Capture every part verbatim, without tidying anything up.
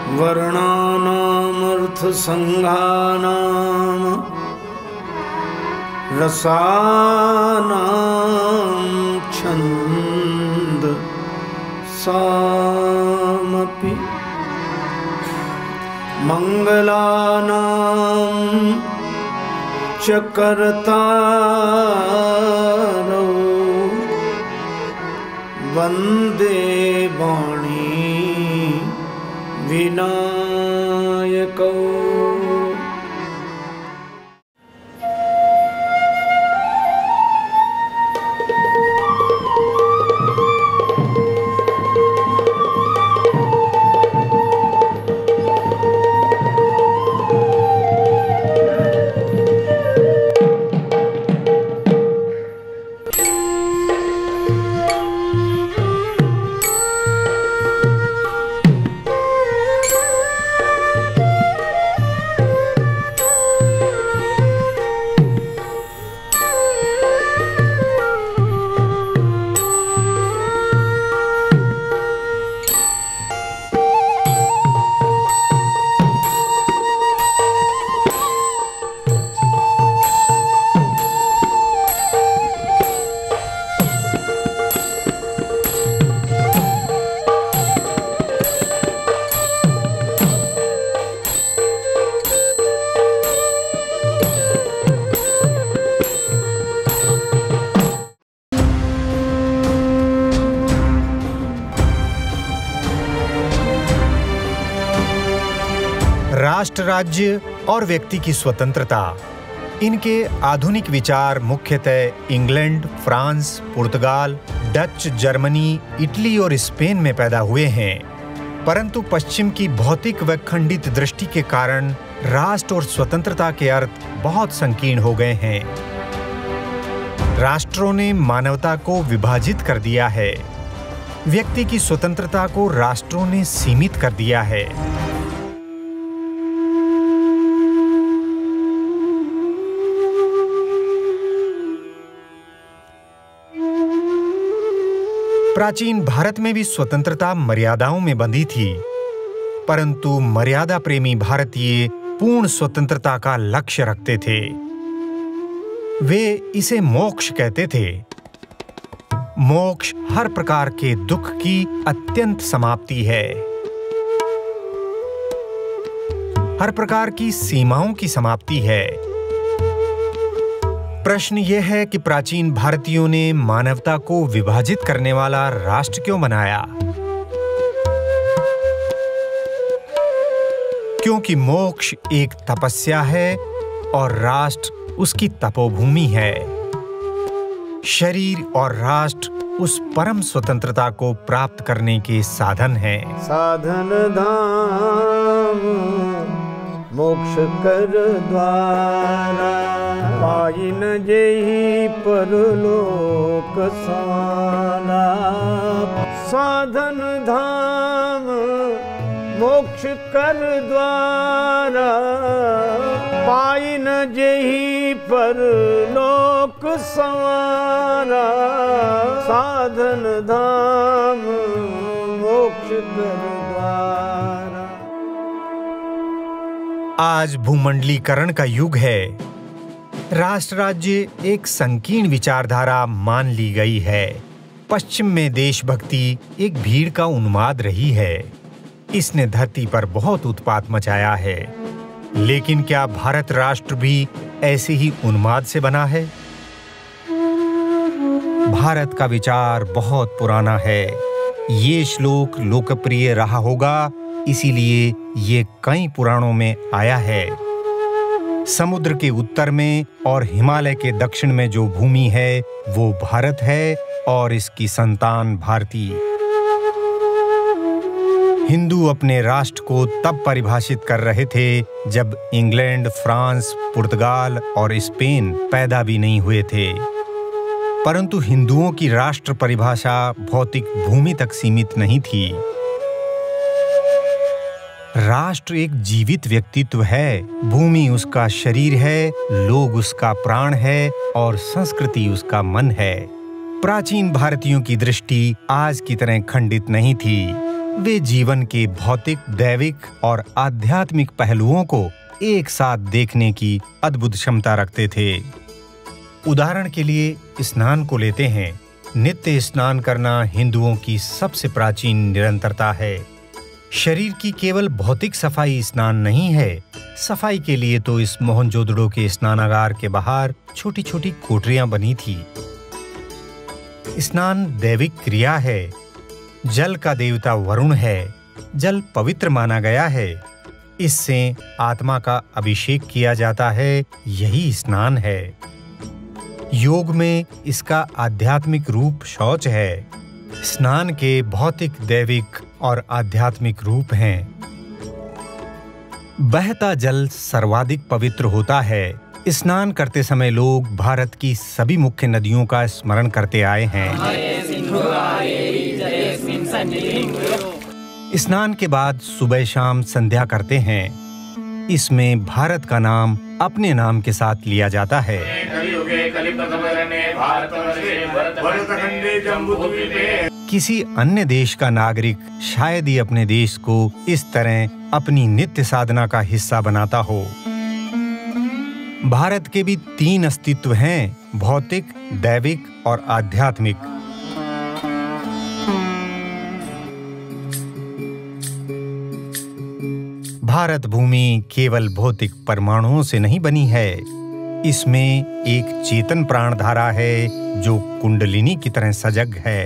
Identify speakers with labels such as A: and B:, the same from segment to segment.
A: वर्णानामर्थसंघानां रसानां छन्दसामपि मंगलानां च कर्तारौ वन्दे वाणी विनायकौ।
B: राष्ट्र, राज्य और व्यक्ति की स्वतंत्रता, इनके आधुनिक विचार मुख्यतः England, France, Portugal, Dutch, Germany, Italy और स्पेन में पैदा हुए हैं। परंतु पश्चिम की भौतिक व खंडित दृष्टि के कारण राष्ट्र और स्वतंत्रता के अर्थ बहुत संकीर्ण हो गए हैं। राष्ट्रों ने मानवता को विभाजित कर दिया है। व्यक्ति की स्वतंत्रता को राष्ट्रों ने सीमित कर दिया है। प्राचीन भारत में भी स्वतंत्रता मर्यादाओं में बंधी थी, परंतु मर्यादा प्रेमी भारतीय पूर्ण स्वतंत्रता का लक्ष्य रखते थे। वे इसे मोक्ष कहते थे। मोक्ष हर प्रकार के दुख की अत्यंत समाप्ति है, हर प्रकार की सीमाओं की समाप्ति है। प्रश्न यह है कि प्राचीन भारतीयों ने मानवता को विभाजित करने वाला राष्ट्र क्यों बनाया? क्योंकि मोक्ष एक तपस्या है और राष्ट्र उसकी तपोभूमि है। शरीर और राष्ट्र उस परम स्वतंत्रता को प्राप्त करने के साधन हैं।
A: साधन धाम मोक्ष कर द्वारा, पाइन जेहि परलोक सारा। साधन धाम मोक्ष कर द्वारा, पाइन जेहि परलोक संवारा। साधन धाम मोक्ष कर द्वारा।
B: आज भूमंडलीकरण का युग है। राष्ट्र राज्य एक संकीर्ण विचारधारा मान ली गई है। पश्चिम में देशभक्ति एक भीड़ का उन्माद रही है। इसने धरती पर बहुत उत्पात मचाया है। लेकिन क्या भारत राष्ट्र भी ऐसे ही उन्माद से बना है? भारत का विचार बहुत पुराना है। ये श्लोक लोकप्रिय रहा होगा, इसीलिए ये कई पुराणों में आया है। समुद्र के उत्तर में और हिमालय के दक्षिण में जो भूमि है वो भारत है और इसकी संतान भारतीय। हिंदू अपने राष्ट्र को तब परिभाषित कर रहे थे जब इंग्लैंड, फ्रांस, पुर्तगाल और स्पेन पैदा भी नहीं हुए थे। परंतु हिंदुओं की राष्ट्र परिभाषा भौतिक भूमि तक सीमित नहीं थी। राष्ट्र एक जीवित व्यक्तित्व है। भूमि उसका शरीर है, लोग उसका प्राण है और संस्कृति उसका मन है। प्राचीन भारतीयों की दृष्टि आज की तरह खंडित नहीं थी। वे जीवन के भौतिक, दैविक और आध्यात्मिक पहलुओं को एक साथ देखने की अद्भुत क्षमता रखते थे। उदाहरण के लिए स्नान को लेते हैं। नित्य स्नान करना हिंदुओं की सबसे प्राचीन निरंतरता है। शरीर की केवल भौतिक सफाई स्नान नहीं है। सफाई के लिए तो इस मोहनजोदड़ो के स्नानागार के बाहर छोटी छोटी कोठरियां बनी थी। स्नान दैविक क्रिया है। जल का देवता वरुण है। जल पवित्र माना गया है। इससे आत्मा का अभिषेक किया जाता है। यही स्नान है। योग में इसका आध्यात्मिक रूप शौच है। स्नान के भौतिक, दैविक और आध्यात्मिक रूप हैं। बहता जल सर्वाधिक पवित्र होता है। स्नान करते समय लोग भारत की सभी मुख्य नदियों का स्मरण करते आए हैं। स्नान के बाद सुबह शाम संध्या करते हैं। इसमें भारत का नाम अपने नाम के साथ लिया जाता है। किसी अन्य देश का नागरिक शायद ही अपने देश को इस तरह अपनी नित्य साधना का हिस्सा बनाता हो। भारत के भी तीन अस्तित्व हैं, भौतिक, दैविक और आध्यात्मिक। भारत भूमि केवल भौतिक परमाणुओं से नहीं बनी है। इसमें एक चेतन प्राणधारा है जो कुंडलिनी की तरह सजग है।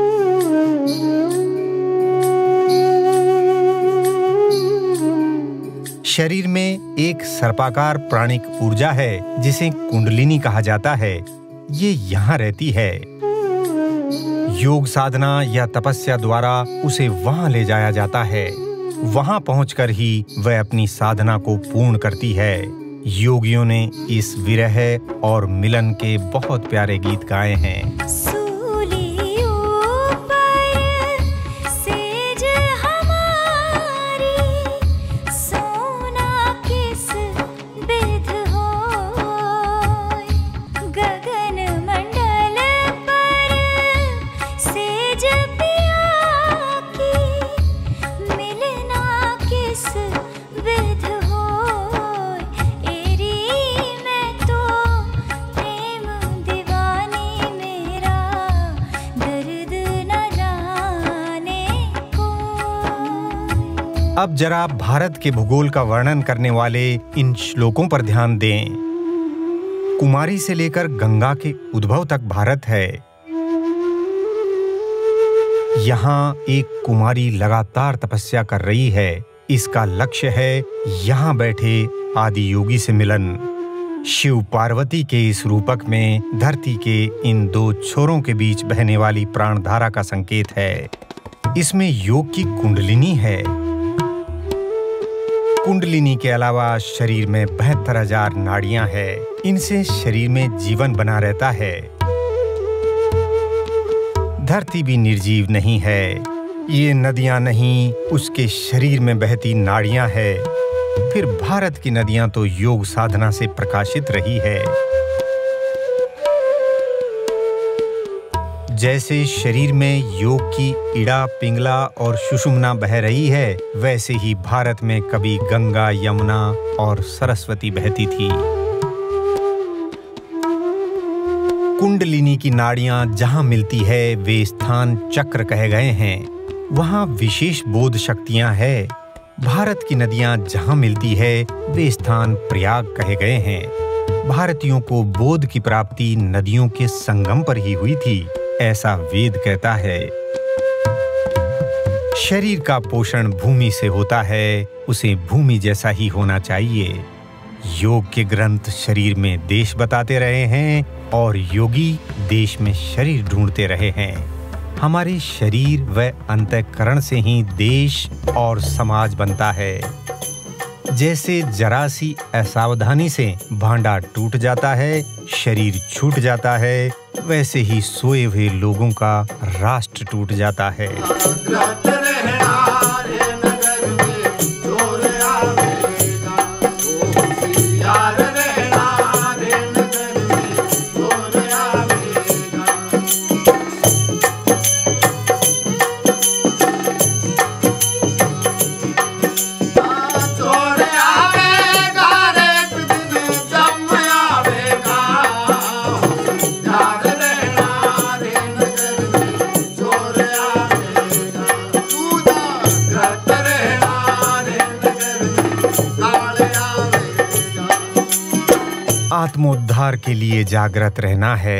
B: शरीर में एक सर्पाकार प्राणिक ऊर्जा है जिसे कुंडलिनी कहा जाता है। ये यहाँ रहती है। योग साधना या तपस्या द्वारा उसे वहाँ ले जाया जाता है। वहां पहुंचकर ही वह अपनी साधना को पूर्ण करती है। योगियों ने इस विरह और मिलन के बहुत प्यारे गीत गाए हैं। अब जरा भारत के भूगोल का वर्णन करने वाले इन श्लोकों पर ध्यान दें। कुमारी से लेकर गंगा के उद्भव तक भारत है। यहाँ एक कुमारी लगातार तपस्या कर रही है। इसका लक्ष्य है यहाँ बैठे आदि योगी से मिलन। शिव पार्वती के इस रूपक में धरती के इन दो छोरों के बीच बहने वाली प्राणधारा का संकेत है। इसमें योग की कुंडलिनी है। कुंडलिनी के अलावा शरीर में बहत्तर हजार नाड़ियां हैं। इनसे शरीर में जीवन बना रहता है। धरती भी निर्जीव नहीं है। ये नदियां नहीं, उसके शरीर में बहती नाड़ियां हैं। फिर भारत की नदियां तो योग साधना से प्रकाशित रही है। जैसे शरीर में योग की इड़ा, पिंगला और सुषुम्ना बह रही है, वैसे ही भारत में कभी गंगा, यमुना और सरस्वती बहती थी। कुंडलिनी की नाड़ियां जहां मिलती है वे स्थान चक्र कहे गए हैं। वहां विशेष बोध शक्तियां हैं। भारत की नदियां जहां मिलती है वे स्थान प्रयाग कहे गए हैं। भारतीयों को बोध की प्राप्ति नदियों के संगम पर ही हुई थी, ऐसा वेद कहता है। शरीर का पोषण भूमि से होता है, उसे भूमि जैसा ही होना चाहिए। योग के ग्रंथ शरीर में देश बताते रहे हैं और योगी देश में शरीर ढूंढते रहे हैं। हमारे शरीर व अंतःकरण से ही देश और समाज बनता है। जैसे जरा सी असावधानी से भांडा टूट जाता है, शरीर छूट जाता है, वैसे ही सोए हुए लोगों का राष्ट्र टूट जाता है। आत्मोद्धार के लिए जागृत रहना है।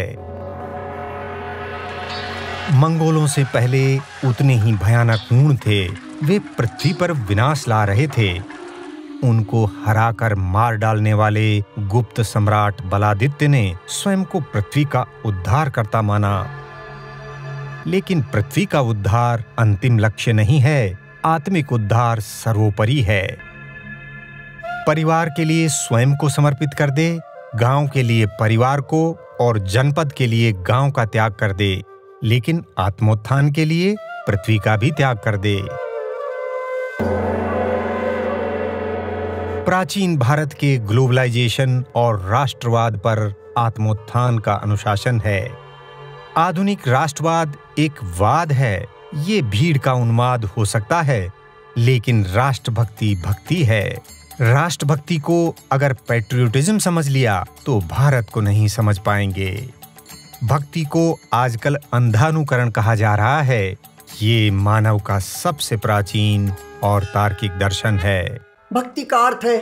B: मंगोलों से पहले उतने ही भयानक हूण थे। वे पृथ्वी पर विनाश ला रहे थे। उनको हराकर मार डालने वाले गुप्त सम्राट बलादित्य ने स्वयं को पृथ्वी का उद्धार करता माना। लेकिन पृथ्वी का उद्धार अंतिम लक्ष्य नहीं है, आत्मिक उद्धार सर्वोपरि है। परिवार के लिए स्वयं को समर्पित कर दे, गांव के लिए परिवार को और जनपद के लिए गांव का त्याग कर दे, लेकिन आत्मोत्थान के लिए पृथ्वी का भी त्याग कर दे। प्राचीन भारत के ग्लोबलाइजेशन और राष्ट्रवाद पर आत्मोत्थान का अनुशासन है। आधुनिक राष्ट्रवाद एक वाद है। ये भीड़ का उन्माद हो सकता है, लेकिन राष्ट्रभक्ति भक्ति है। राष्ट्रभक्ति को अगर पैट्रियोटिज्म समझ लिया तो भारत को नहीं समझ पाएंगे। भक्ति को आजकल अंधानुकरण कहा जा रहा है। ये मानव का सबसे प्राचीन और तार्किक दर्शन है।
C: भक्ति का अर्थ है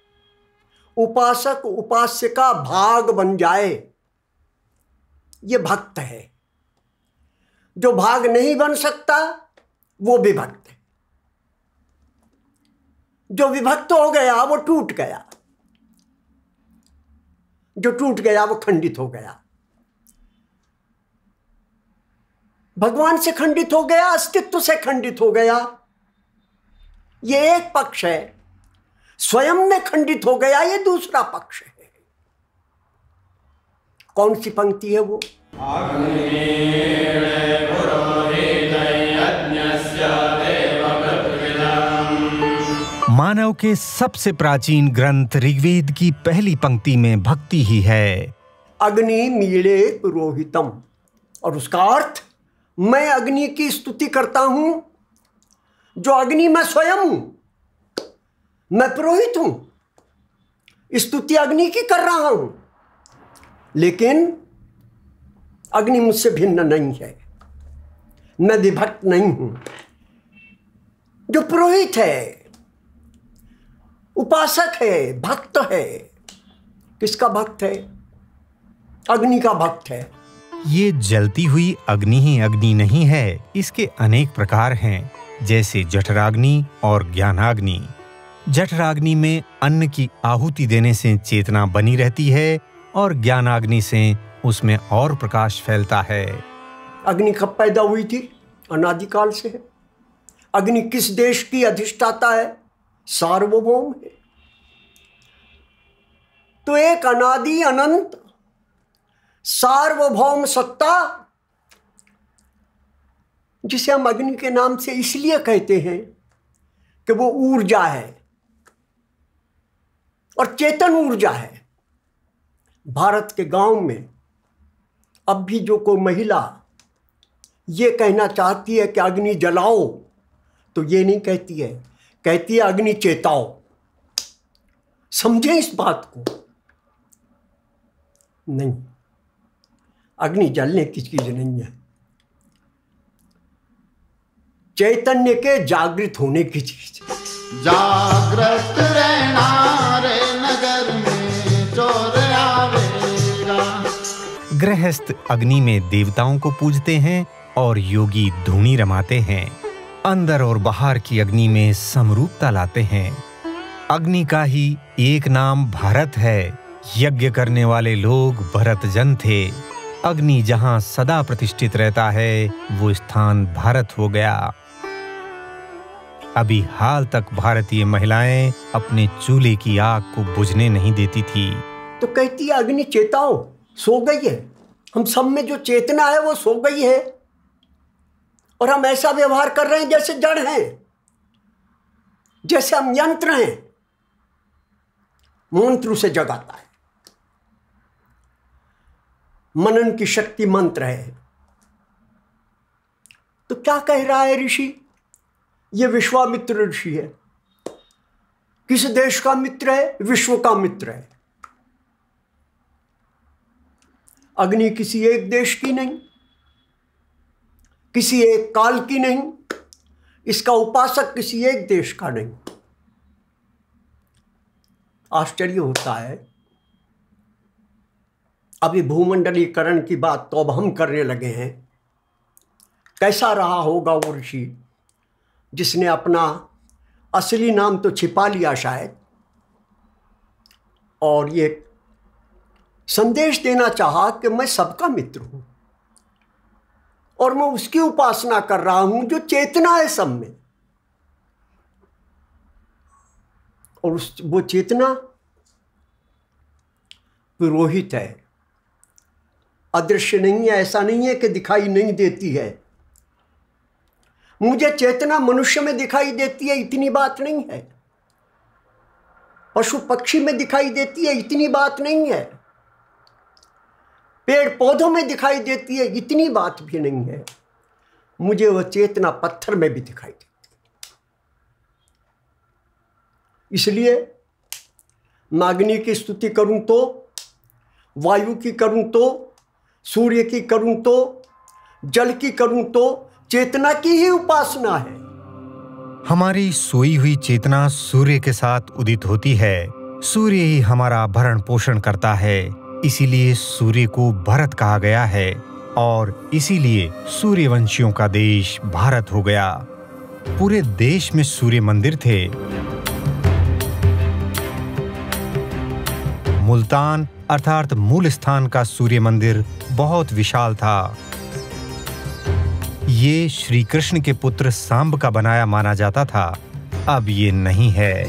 C: उपासक उपास्य का भाग बन जाए। ये भक्त है। जो भाग नहीं बन सकता वो विभक्त है। जो विभक्त हो गया वो टूट गया। जो टूट गया वो खंडित हो गया। भगवान से खंडित हो गया, अस्तित्व से खंडित हो गया। ये एक पक्ष है। स्वयं में खंडित हो गया, ये दूसरा पक्ष है। कौन सी पंक्ति है वो?
B: मानव के सबसे प्राचीन ग्रंथ ऋग्वेद की पहली पंक्ति में भक्ति ही है।
C: अग्नि मीले पुरोहितम, और उसका अर्थ मैं अग्नि की स्तुति करता हूं। जो अग्नि मैं स्वयं हूं, मैं पुरोहित हूं। स्तुति अग्नि की कर रहा हूं, लेकिन अग्नि मुझसे भिन्न नहीं है। मैं विभक्त नहीं हूं। जो पुरोहित है, उपासक है, भक्त है। किसका भक्त है? अग्नि का भक्त है।
B: ये जलती हुई अग्नि ही अग्नि नहीं है। इसके अनेक प्रकार हैं, जैसे जठराग्नि और ज्ञानाग्नि। जठराग्नि में अन्न की आहुति देने से चेतना बनी रहती है और ज्ञानाग्नि से उसमें और प्रकाश फैलता है।
C: अग्नि कब पैदा हुई थी? अनादिकाल से है। अग्नि किस देश की अधिष्ठाता है? सार्वभौम है। तो एक अनादि अनंत सार्वभौम सत्ता, जिसे हम अग्नि के नाम से इसलिए कहते हैं कि वो ऊर्जा है और चेतन ऊर्जा है। भारत के गांव में अब भी जो कोई महिला ये कहना चाहती है कि अग्नि जलाओ, तो ये नहीं कहती है, कहती है अग्नि चेताओ। समझें इस बात को। नहीं, अग्नि जलने की चीज नहीं है। चैतन्य के जागृत होने की चीज।
D: जागृत रहना रे नगर में चोर आवेगा।
B: गृहस्थ अग्नि में देवताओं को पूजते हैं और योगी धूनी रमाते हैं। अंदर और बाहर की अग्नि में समरूपता लाते हैं। अग्नि का ही एक नाम भारत है। यज्ञ करने वाले लोग भरत जन थे। अग्नि जहां सदा प्रतिष्ठित रहता है, वो स्थान भारत हो गया। अभी हाल तक भारतीय महिलाएं अपने चूल्हे की आग को बुझने नहीं देती थी।
C: तो कहती है अग्नि चेताओ, सो गई है। हम सब में जो चेतना है वो सो गई है, और हम ऐसा व्यवहार कर रहे हैं जैसे जड़ हैं, जैसे हम यंत्र हैं। मंत्र से जगाता है। मनन की शक्ति मंत्र है। तो क्या कह रहा है ऋषि? ये विश्वामित्र ऋषि है। किस देश का मित्र है? विश्व का मित्र है। अग्नि किसी एक देश की नहीं, किसी एक काल की नहीं, इसका उपासक किसी एक देश का नहीं। आश्चर्य होता है अभी भूमंडलीकरण की बात तो अब हम करने लगे हैं। कैसा रहा होगा वो ऋषि जिसने अपना असली नाम तो छिपा लिया शायद, और ये संदेश देना चाहा कि मैं सबका मित्र हूं और मैं उसकी उपासना कर रहा हूं जो चेतना है सब में। और उस वो चेतना पुरोहित है, अदृश्य नहीं है। ऐसा नहीं है कि दिखाई नहीं देती है। मुझे चेतना मनुष्य में दिखाई देती है, इतनी बात नहीं है। पशु पक्षी में दिखाई देती है, इतनी बात नहीं है। पेड़ पौधों में दिखाई देती है, इतनी बात भी नहीं है। मुझे वह चेतना पत्थर में भी दिखाई देती है। इसलिए मैं अग्नि की स्तुति करूं तो, वायु की करूं तो, सूर्य की करूं तो, जल की करूं तो, चेतना की ही उपासना है।
B: हमारी सोई हुई चेतना सूर्य के साथ उदित होती है। सूर्य ही हमारा भरण पोषण करता है, इसीलिए सूर्य को भरत कहा गया है और इसीलिए सूर्यवंशियों का देश भारत हो गया। पूरे देश में सूर्य मंदिर थे। मुल्तान अर्थात मूल स्थान का सूर्य मंदिर बहुत विशाल था। ये श्री कृष्ण के पुत्र सांब का बनाया माना जाता था, अब ये नहीं है।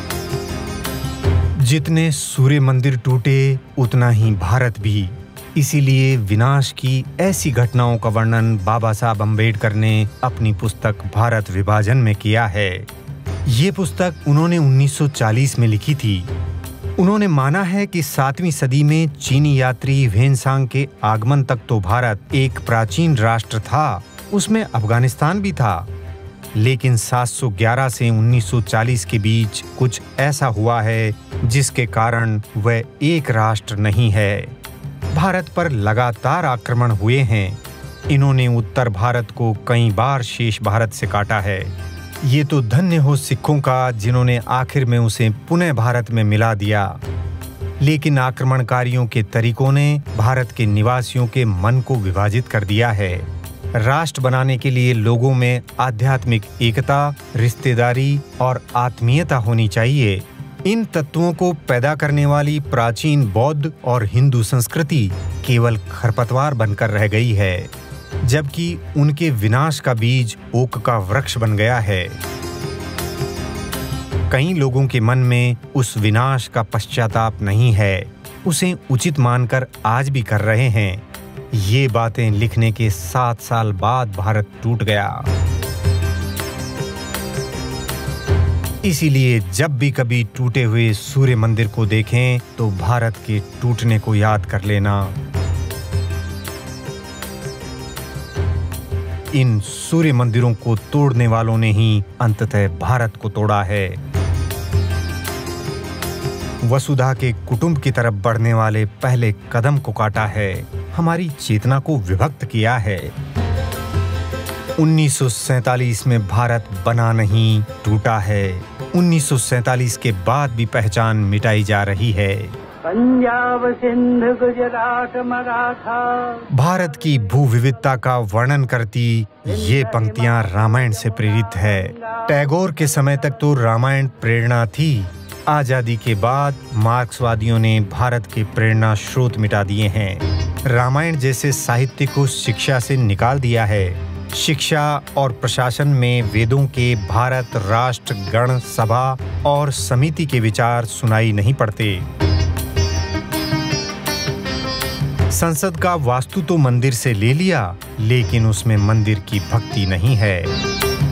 B: जितने सूर्य मंदिर टूटे उतना ही भारत भी। इसीलिए विनाश की ऐसी घटनाओं का वर्णन बाबा साहब अम्बेडकर ने अपनी पुस्तक भारत विभाजन में किया है। ये पुस्तक उन्होंने उन्नीस सौ चालीस में लिखी थी। उन्होंने माना है कि सातवीं सदी में चीनी यात्री ह्वेनसांग के आगमन तक तो भारत एक प्राचीन राष्ट्र था, उसमें अफगानिस्तान भी था। लेकिन सात सौ ग्यारह से उन्नीस सौ चालीस के बीच कुछ ऐसा हुआ है जिसके कारण वह एक राष्ट्र नहीं है। भारत पर लगातार आक्रमण हुए हैं। इन्होंने उत्तर भारत को कई बार शेष भारत से काटा है। ये तो धन्य हो सिखों का जिन्होंने आखिर में उसे पुनः भारत में मिला दिया। लेकिन आक्रमणकारियों के तरीकों ने भारत के निवासियों के मन को विभाजित कर दिया है। राष्ट्र बनाने के लिए लोगों में आध्यात्मिक एकता, रिश्तेदारी और आत्मीयता होनी चाहिए। इन तत्वों को पैदा करने वाली प्राचीन बौद्ध और हिंदू संस्कृति केवल खरपतवार बनकर रह गई है, जबकि उनके विनाश का बीज ओक का वृक्ष बन गया है। कई लोगों के मन में उस विनाश का पश्चाताप नहीं है, उसे उचित मानकर आज भी कर रहे हैं। ये बातें लिखने के सात साल बाद भारत टूट गया। इसीलिए जब भी कभी टूटे हुए सूर्य मंदिर को देखें तो भारत के टूटने को याद कर लेना। इन सूर्य मंदिरों को तोड़ने वालों ने ही अंततः भारत को तोड़ा है। वसुधा के कुटुंब की तरफ बढ़ने वाले पहले कदम को काटा है, हमारी चेतना को विभक्त किया है। उन्नीस सौ सैंतालीस में भारत बना नहीं, टूटा है। उन्नीस सौ सैंतालीस के बाद भी पहचान मिटाई जा रही है।
E: पंजाब सिंध गुजरात मराठा।
B: भारत की भू विविधता का वर्णन करती ये पंक्तियां रामायण से प्रेरित है। टैगोर के समय तक तो रामायण प्रेरणा थी। आजादी के बाद मार्क्सवादियों ने भारत के प्रेरणा स्रोत मिटा दिए हैं। रामायण जैसे साहित्य को शिक्षा से निकाल दिया है। शिक्षा और प्रशासन में वेदों के भारत, राष्ट्र, गण, सभा और समिति के विचार सुनाई नहीं पड़ते। संसद का वास्तु तो मंदिर से ले लिया, लेकिन उसमें मंदिर की भक्ति नहीं है।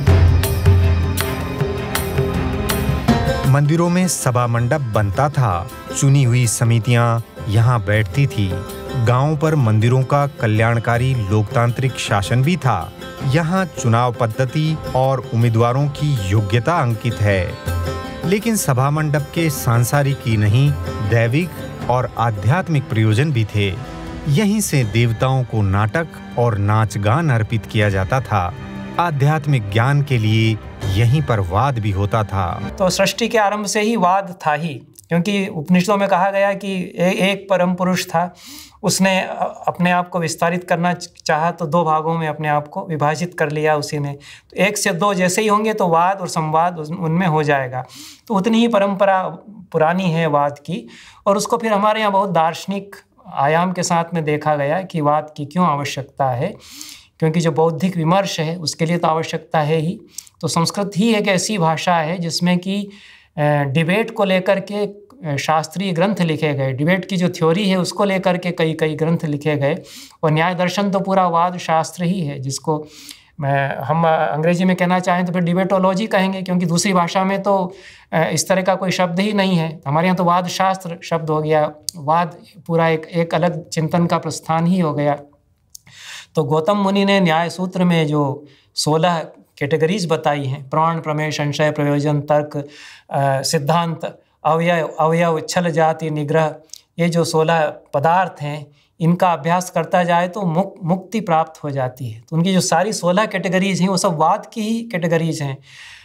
B: मंदिरों में सभा मंडप बनता था, चुनी हुई समितियां यहाँ बैठती थी। गांवों पर मंदिरों का कल्याणकारी लोकतांत्रिक शासन भी था। यहाँ चुनाव पद्धति और उम्मीदवारों की योग्यता अंकित है। लेकिन सभा मंडप के सांसारिक ही नहीं, दैविक और आध्यात्मिक प्रयोजन भी थे। यहीं से देवताओं को नाटक और नाच गान अर्पित किया जाता था। आध्यात्मिक ज्ञान के लिए यहीं पर वाद भी होता था।
F: तो सृष्टि के आरंभ से ही वाद था ही, क्योंकि उपनिषदों में कहा गया कि ए, एक परम पुरुष था उसने अपने आप को विस्तारित करना चाहा तो दो भागों में अपने आप को विभाजित कर लिया उसी ने। तो एक से दो जैसे ही होंगे तो वाद और संवाद उनमें हो जाएगा। तो उतनी ही परंपरा पुरानी है वाद की, और उसको फिर हमारे यहाँ बहुत दार्शनिक आयाम के साथ में देखा गया कि वाद की क्यों आवश्यकता है, क्योंकि जो बौद्धिक विमर्श है उसके लिए तो आवश्यकता है ही। तो संस्कृत ही एक ऐसी भाषा है जिसमें कि डिबेट को लेकर के शास्त्रीय ग्रंथ लिखे गए, डिबेट की जो थ्योरी है उसको लेकर के कई कई ग्रंथ लिखे गए, और न्याय दर्शन तो पूरा वाद शास्त्र ही है, जिसको हम अंग्रेजी में कहना चाहें तो फिर डिबेटोलॉजी कहेंगे, क्योंकि दूसरी भाषा में तो इस तरह का कोई शब्द ही नहीं है। हमारे यहाँ तो वाद शास्त्र शब्द हो गया, वाद पूरा एक एक अलग चिंतन का प्रस्थान ही हो गया। तो गौतम मुनि ने न्याय सूत्र में जो सोलह कैटेगरीज बताई हैं, प्राण, प्रमेय, संशय, प्रयोजन, तर्क, सिद्धांत, अवयव, अवयव, छल, जाति, निग्रह, ये जो सोलह पदार्थ हैं इनका अभ्यास करता जाए तो मुक, मुक्ति प्राप्त हो जाती है। तो उनकी जो सारी सोलह कैटेगरीज हैं वो सब वाद की ही कैटेगरीज हैं।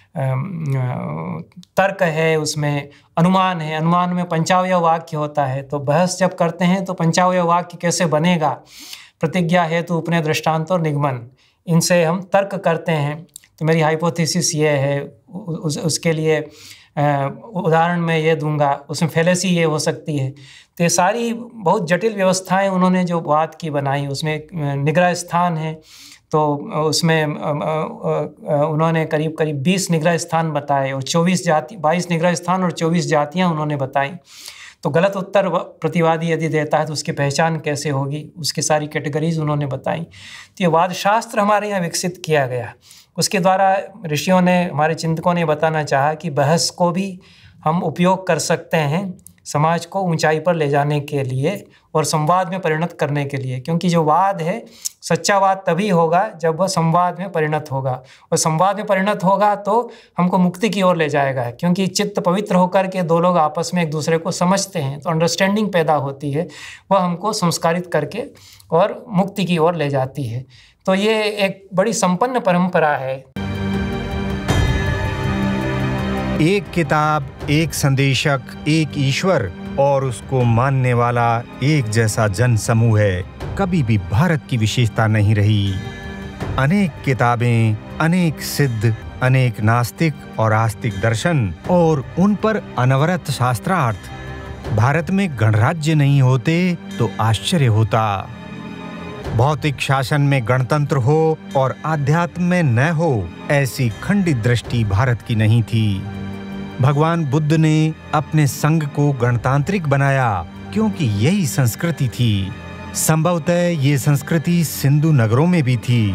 F: तर्क है, उसमें अनुमान है, अनुमान में पंचावयव वाक्य होता है। तो बहस जब करते हैं तो पंचावयव वाक्य कैसे बनेगा, प्रतिज्ञा हेतु, उपनय, दृष्टांत और निगमन, इनसे हम तर्क करते हैं। तो मेरी हाइपोथेसिस ये है, उस, उसके लिए उदाहरण मैं ये दूंगा, उसमें फैलेसी ये हो सकती है। तो ये सारी बहुत जटिल व्यवस्थाएं उन्होंने जो वाद की बनाई। उसमें निग्रह स्थान है, तो उसमें उन्होंने करीब करीब बीस निग्रह स्थान बताए, और चौबीस जाति बाईस निग्रह स्थान और चौबीस जातियां उन्होंने बताई। तो गलत उत्तर प्रतिवादी यदि देता है तो उसकी पहचान कैसे होगी, उसकी सारी कैटेगरीज उन्होंने बताई। तो ये वाद शास्त्र हमारे यहाँ विकसित किया गया। उसके द्वारा ऋषियों ने, हमारे चिंतकों ने बताना चाहा कि बहस को भी हम उपयोग कर सकते हैं समाज को ऊंचाई पर ले जाने के लिए और संवाद में परिणत करने के लिए। क्योंकि जो वाद है, सच्चा वाद तभी होगा जब वह संवाद में परिणत होगा, और संवाद में परिणत होगा तो हमको मुक्ति की ओर ले जाएगा। क्योंकि चित्त पवित्र होकर के दो लोग आपस में एक दूसरे को समझते हैं तो अंडरस्टैंडिंग पैदा होती है, वह हमको संस्कारित करके और मुक्ति की ओर ले जाती है। तो ये एक बड़ी संपन्न परंपरा है।
B: एक किताब, एक संदेशक, एक ईश्वर और उसको मानने वाला एक जैसा जन समूह है, कभी भी भारत की विशेषता नहीं रही। अनेक किताबें, अनेक सिद्ध, अनेक नास्तिक और आस्तिक दर्शन और उन पर अनवरत शास्त्रार्थ। भारत में गणराज्य नहीं होते तो आश्चर्य होता। भौतिक शासन में गणतंत्र हो और आध्यात्म में न हो, ऐसी खंडित दृष्टि भारत की नहीं थी। भगवान बुद्ध ने अपने संघ को गणतांत्रिक बनाया क्योंकि यही संस्कृति थी। संभवतः ये संस्कृति सिंधु नगरों में भी थी।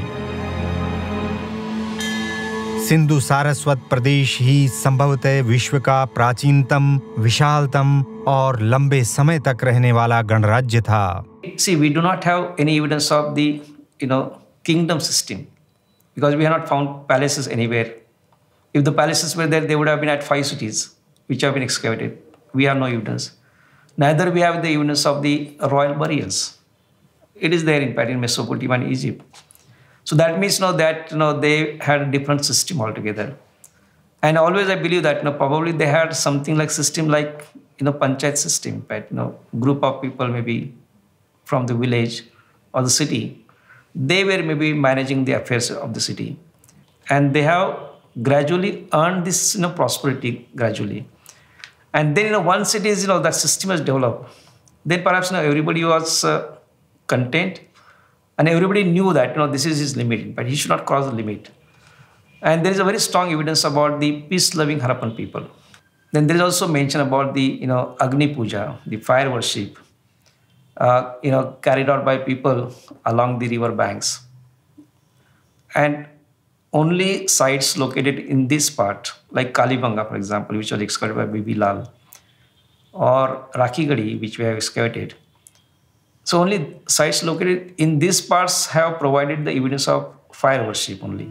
B: सिंधु सारस्वत प्रदेश ही संभवतः विश्व का प्राचीनतम, विशालतम और लंबे समय तक रहने वाला गणराज्य था।
G: See, we do not have any evidence of the, you know, kingdom system because we have not found palaces anywhere. If the palaces were there, they would have been at five cities which have been excavated. We have no evidence. Neither we have the evidence of the royal burials. It is there in fact in Mesopotamia and Egypt. So that means, you know, that, you know, they had a different system altogether. And always I believe that, you know, probably they had something like system like, you know, panchayat system, but, you know, group of people maybe from the village or the city, they were maybe managing the affairs of the city. And they have gradually earned this, you know, prosperity gradually. And then, you know, once it is, you know, that system has developed, then perhaps, you know, everybody was uh, content and everybody knew that, you know, this is his limit, but he should not cross the limit. And there is a very strong evidence about the peace-loving Harappan people. Then there is also mention about the, you know, Agni Puja, the fire worship, uh, you know, carried out by people along the river banks. And only sites located in this part, like Kalibanga, for example, which was excavated by Bibi Lal, or Rakhigadi, which we have excavated. So only sites located in these parts have provided the evidence of fire worship only.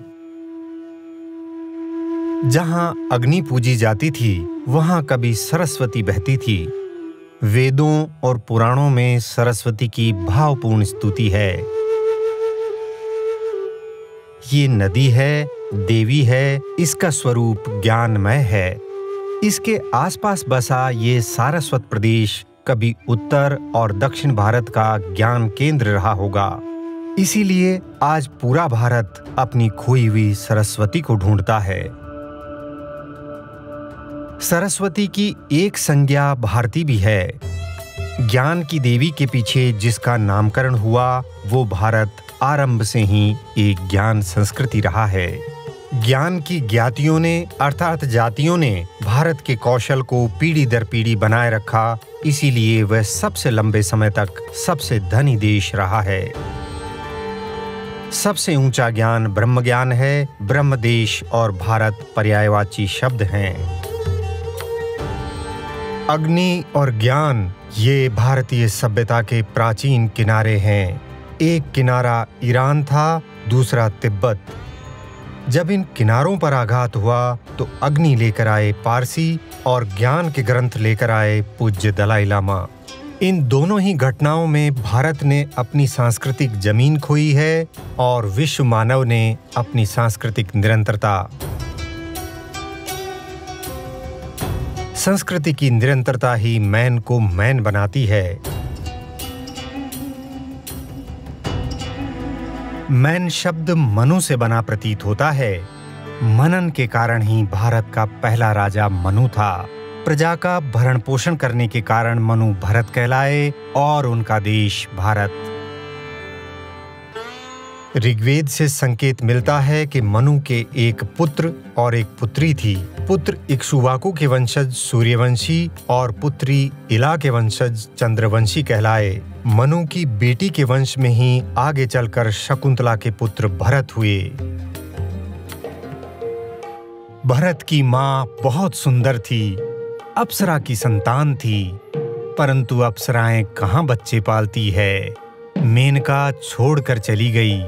B: जहां अग्नि पूजी जाती थी, वहां कभी सरस्वती बहती थी। वेदों और पुराणों में सरस्वती की भावपूर्ण स्तुति है। ये नदी है, देवी है, इसका स्वरूप ज्ञानमय है। इसके आसपास बसा ये सारस्वत प्रदेश कभी उत्तर और दक्षिण भारत का ज्ञान केंद्र रहा होगा। इसीलिए आज पूरा भारत अपनी खोई हुई सरस्वती को ढूंढता है। सरस्वती की एक संज्ञा भारती भी है। ज्ञान की देवी के पीछे जिसका नामकरण हुआ वो भारत आरंभ से ही एक ज्ञान संस्कृति रहा है। ज्ञान की ज्ञातियों ने अर्थात जातियों ने भारत के कौशल को पीढ़ी दर पीढ़ी बनाए रखा, इसीलिए वह सबसे लंबे समय तक सबसे धनी देश रहा है। सबसे ऊंचा ज्ञान ब्रह्म ज्ञान है। ब्रह्म देश और भारत पर्यायवाची शब्द हैं। अग्नि और ज्ञान ये भारतीय सभ्यता के प्राचीन किनारे हैं। एक किनारा ईरान था, दूसरा तिब्बत। जब इन किनारों पर आघात हुआ तो अग्नि लेकर आए पारसी और ज्ञान के ग्रंथ लेकर आए पूज्य दलाई लामा। इन दोनों ही घटनाओं में भारत ने अपनी सांस्कृतिक जमीन खोई है और विश्व मानव ने अपनी सांस्कृतिक निरंतरता। संस्कृति की निरंतरता ही मैन को मैन बनाती है। मैन शब्द मनु से बना प्रतीत होता है। मनन के कारण ही भारत का पहला राजा मनु था। प्रजा का भरण पोषण करने के कारण मनु भरत कहलाए और उनका देश भारत। ऋग्वेद से संकेत मिलता है कि मनु के एक पुत्र और एक पुत्री थी। पुत्र इक्ष्वाकु के वंशज सूर्यवंशी और पुत्री इला के वंशज चंद्रवंशी कहलाए। मनु की बेटी के वंश में ही आगे चलकर शकुंतला के पुत्र भरत हुए। भरत की माँ बहुत सुंदर थी, अप्सरा की संतान थी, परंतु अप्सराएं कहाँ बच्चे पालती है। मेनका छोड़कर चली गई।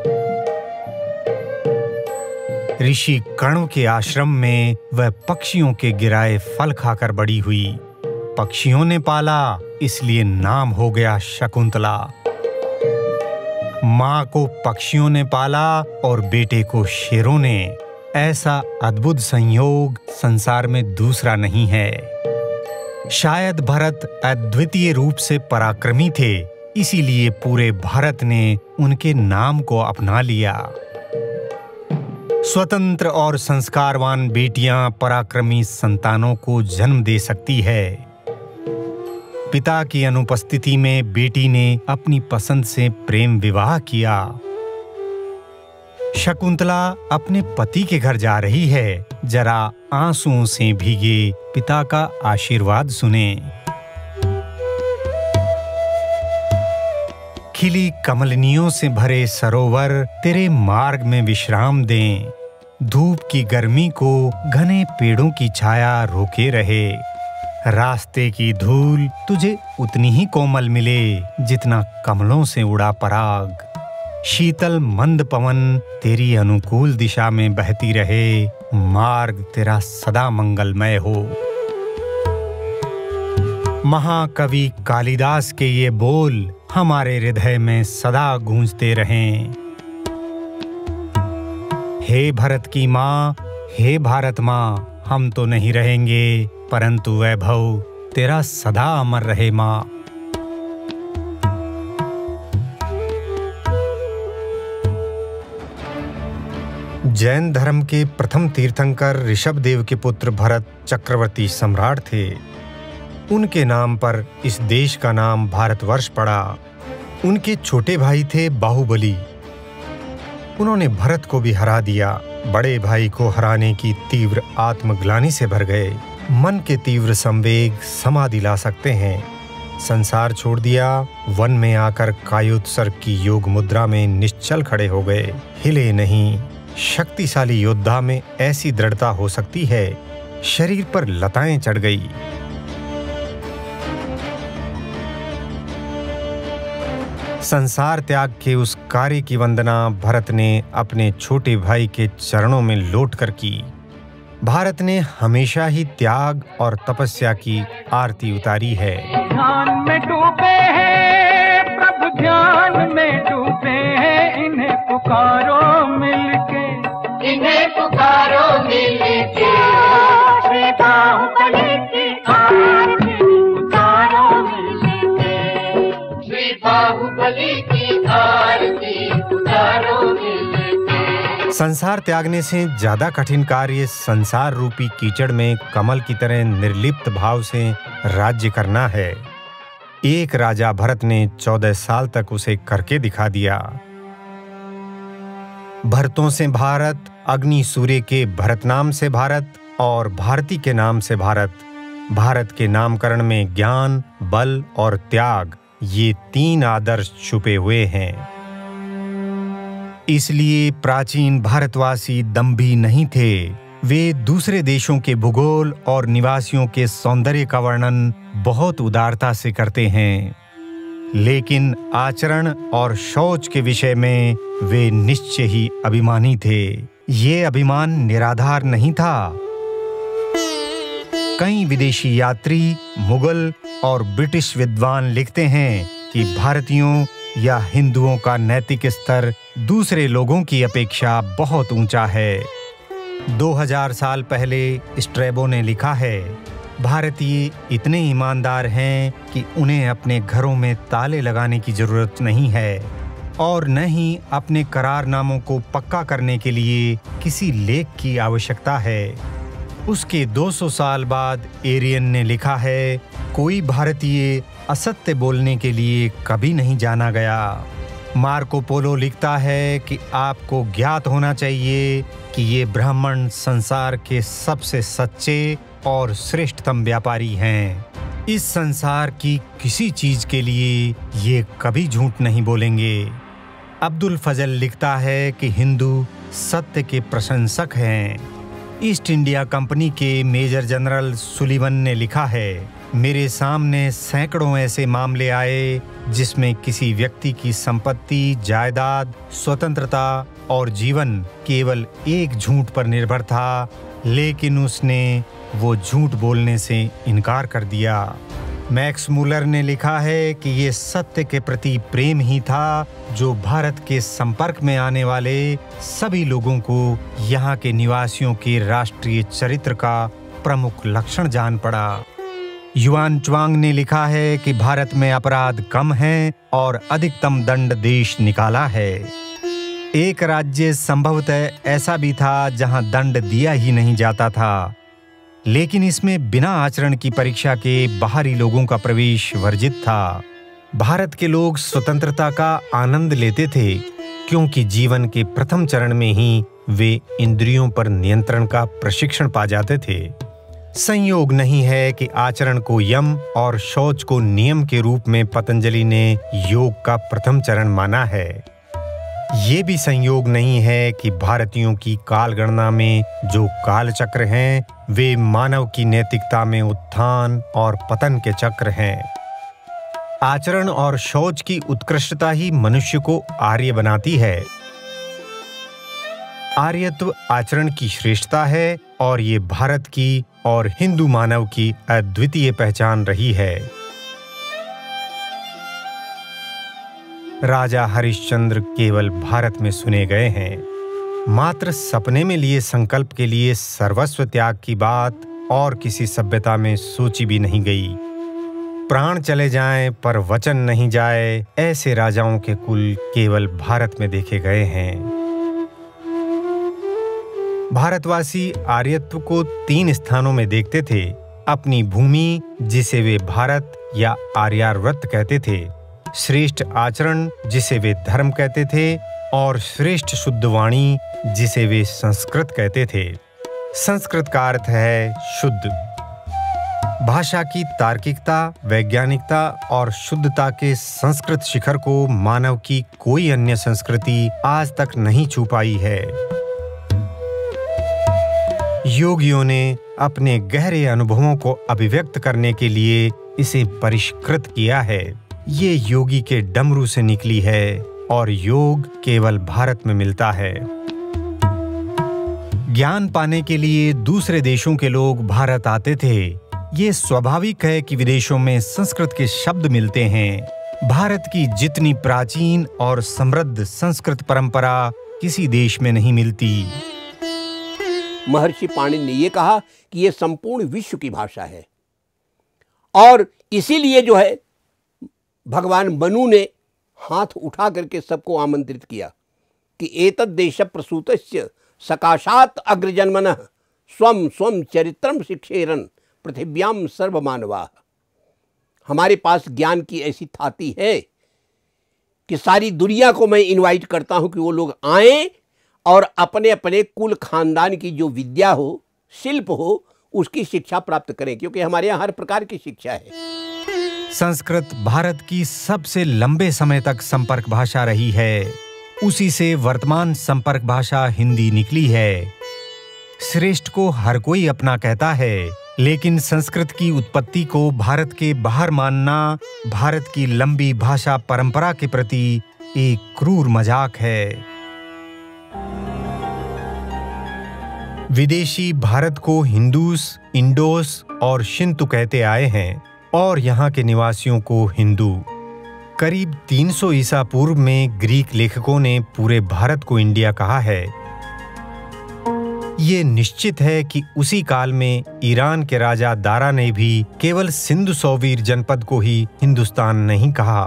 B: ऋषि कर्ण के आश्रम में वह पक्षियों के गिराए फल खाकर बड़ी हुई। पक्षियों ने पाला, इसलिए नाम हो गया शकुंतला। माँ को पक्षियों ने पाला और बेटे को शेरों ने। ऐसा अद्भुत संयोग संसार में दूसरा नहीं है। शायद भरत अद्वितीय रूप से पराक्रमी थे, इसीलिए पूरे भारत ने उनके नाम को अपना लिया। स्वतंत्र और संस्कारवान बेटियां पराक्रमी संतानों को जन्म दे सकती है। पिता की अनुपस्थिति में बेटी ने अपनी पसंद से प्रेम विवाह किया। शकुंतला अपने पति के घर जा रही है, जरा आंसुओं से भीगे पिता का आशीर्वाद सुने। खिली कमलनियों से भरे सरोवर तेरे मार्ग में विश्राम दें। धूप की गर्मी को घने पेड़ों की छाया रोके रहे। रास्ते की धूल तुझे उतनी ही कोमल मिले जितना कमलों से उड़ा पराग। शीतल मंद पवन तेरी अनुकूल दिशा में बहती रहे। मार्ग तेरा सदा मंगलमय हो। महाकवि कालिदास के ये बोल हमारे हृदय में सदा गूंजते रहें। हे भरत की माँ, हे भारत माँ, हम तो नहीं रहेंगे, परंतु वैभव तेरा सदा अमर रहे माँ। जैन धर्म के प्रथम तीर्थंकर ऋषभदेव के पुत्र भरत चक्रवर्ती सम्राट थे। उनके नाम पर इस देश का नाम भारतवर्ष पड़ा। उनके छोटे भाई थे बाहुबली। उन्होंने भरत को भी हरा दिया। बड़े भाई को हराने की तीव्र आत्मग्लानि से भर गए। मन के तीव्र संवेग समाधि ला सकते हैं। संसार छोड़ दिया। वन में आकर कायोत्सर्ग की योग मुद्रा में निश्चल खड़े हो गए, हिले नहीं। शक्तिशाली योद्धा में ऐसी दृढ़ता हो सकती है, शरीर पर लताएं चढ़ गई। संसार त्याग के उस कार्य की वंदना भरत ने अपने छोटे भाई के चरणों में लौटकर की। भारत ने हमेशा ही त्याग और तपस्या की आरती उतारी है।
E: ध्यान में डूबे हैं प्रभु, ध्यान में डूबे हैं, इन्हें पुकारो मिलके, इन्हें पुकारो मिलके, श्री बाहुबली की आरती उतारो मिलके।
B: संसार त्यागने से ज्यादा कठिन कार्य संसार रूपी कीचड़ में कमल की तरह निर्लिप्त भाव से राज्य करना है। एक राजा भरत ने चौदह साल तक उसे करके दिखा दिया। भरतों से भारत, अग्नि सूर्य के भरत नाम से भारत और भारती के नाम से भारत। भारत के नामकरण में ज्ञान, बल और त्याग, ये तीन आदर्श छुपे हुए हैं। इसलिए प्राचीन भारतवासी दंभी नहीं थे। वे दूसरे देशों के भूगोल और निवासियों के सौंदर्य का वर्णन बहुत उदारता से करते हैं, लेकिन आचरण और शौच के विषय में वे निश्चय ही अभिमानी थे। ये अभिमान निराधार नहीं था। कई विदेशी यात्री, मुगल और ब्रिटिश विद्वान लिखते हैं कि भारतीयों या हिंदुओं का नैतिक स्तर दूसरे लोगों की अपेक्षा बहुत ऊंचा है। दो हज़ार साल पहले स्ट्रैबो ने लिखा है, भारतीय इतने ईमानदार हैं कि उन्हें अपने घरों में ताले लगाने की जरूरत नहीं है और न ही अपने करारनामों को पक्का करने के लिए किसी लेख की आवश्यकता है। उसके दो सौ साल बाद एरियन ने लिखा है, कोई भारतीय असत्य बोलने के लिए कभी नहीं जाना गया। मार्को पोलो लिखता है कि आपको ज्ञात होना चाहिए कि ये ब्राह्मण संसार के सबसे सच्चे और श्रेष्ठतम व्यापारी हैं। इस संसार की किसी चीज के लिए ये कभी झूठ नहीं बोलेंगे। अब्दुल फजल लिखता है कि हिंदू सत्य के प्रशंसक हैं। ईस्ट इंडिया कंपनी के मेजर जनरल सुलिवन ने लिखा है, मेरे सामने सैकड़ों ऐसे मामले आए जिसमें किसी व्यक्ति की संपत्ति, जायदाद, स्वतंत्रता और जीवन केवल एक झूठ पर निर्भर था, लेकिन उसने वो झूठ बोलने से इनकार कर दिया। मैक्स मूलर ने लिखा है कि ये सत्य के प्रति प्रेम ही था जो भारत के संपर्क में आने वाले सभी लोगों को यहाँ के निवासियों के राष्ट्रीय चरित्र का प्रमुख लक्षण जान पड़ा। युआन च्वांग ने लिखा है कि भारत में अपराध कम हैं और अधिकतम दंड देश निकाला है। एक राज्य संभवतः ऐसा भी था जहां दंड दिया ही नहीं जाता था, लेकिन इसमें बिना आचरण की परीक्षा के बाहरी लोगों का प्रवेश वर्जित था। भारत के लोग स्वतंत्रता का आनंद लेते थे क्योंकि जीवन के प्रथम चरण में ही वे इंद्रियों पर नियंत्रण का प्रशिक्षण पा जाते थे। संयोग नहीं है कि आचरण को यम और शौच को नियम के रूप में पतंजलि ने योग का प्रथम चरण माना है। ये भी संयोग नहीं है कि भारतीयों की काल गणना में जो काल चक्र हैं, वे मानव की नैतिकता में उत्थान और पतन के चक्र हैं। आचरण और शौच की उत्कृष्टता ही मनुष्य को आर्य बनाती है। आर्यत्व आचरण की श्रेष्ठता है और ये भारत की और हिंदू मानव की अद्वितीय पहचान रही है। राजा हरिश्चंद्र केवल भारत में सुने गए हैं। मात्र सपने में लिए संकल्प के लिए सर्वस्व त्याग की बात और किसी सभ्यता में सोची भी नहीं गई। प्राण चले जाएं पर वचन नहीं जाए, ऐसे राजाओं के कुल केवल भारत में देखे गए हैं। भारतवासी आर्यत्व को तीन स्थानों में देखते थे। अपनी भूमि, जिसे वे भारत या आर्यावर्त कहते थे, श्रेष्ठ आचरण, जिसे वे धर्म कहते थे, और श्रेष्ठ शुद्ध वाणी, जिसे वे संस्कृत कहते थे। संस्कृत का अर्थ है शुद्ध। भाषा की तार्किकता, वैज्ञानिकता और शुद्धता के संस्कृत शिखर को मानव की कोई अन्य संस्कृति आज तक नहीं छू पाई है। योगियों ने अपने गहरे अनुभवों को अभिव्यक्त करने के लिए इसे परिष्कृत किया है। ये योगी के डमरू से निकली है और योग केवल भारत में मिलता है। ज्ञान पाने के लिए दूसरे देशों के लोग भारत आते थे। ये स्वाभाविक है कि विदेशों में संस्कृत के शब्द मिलते हैं। भारत की जितनी प्राचीन और समृद्ध संस्कृत परंपरा किसी देश में नहीं मिलती।
H: महर्षि पाणिनि ने यह कहा कि यह संपूर्ण विश्व की भाषा है और इसीलिए जो है भगवान मनु ने हाथ उठा करके सबको आमंत्रित किया कि एतद्देश प्रसूतस्य सकाशात् अग्रजन्मनः स्वम स्वम चरित्रम शिक्षेरन पृथिव्याम सर्वमानवाः। हमारे पास ज्ञान की ऐसी थाती है कि सारी दुनिया को मैं इनवाइट करता हूं कि वो लोग आएं और अपने अपने कुल खानदान की जो विद्या हो, शिल्प हो, उसकी शिक्षा प्राप्त करें, क्योंकि हमारे यहाँ हर प्रकार की शिक्षा है।
B: संस्कृत भारत की सबसे लंबे समय तक संपर्क भाषा रही है। उसी से वर्तमान संपर्क भाषा हिंदी निकली है। श्रेष्ठ को हर कोई अपना कहता है, लेकिन संस्कृत की उत्पत्ति को भारत के बाहर मानना भारत की लंबी भाषा परंपरा के प्रति एक क्रूर मजाक है। विदेशी भारत को हिंदूस, इंडोस और शिंतु कहते आए हैं और यहाँ के निवासियों को हिंदू। करीब तीन सौ ईसा पूर्व में ग्रीक लेखकों ने पूरे भारत को इंडिया कहा है। ये निश्चित है कि उसी काल में ईरान के राजा दारा ने भी केवल सिंधु सौवीर जनपद को ही हिंदुस्तान नहीं कहा।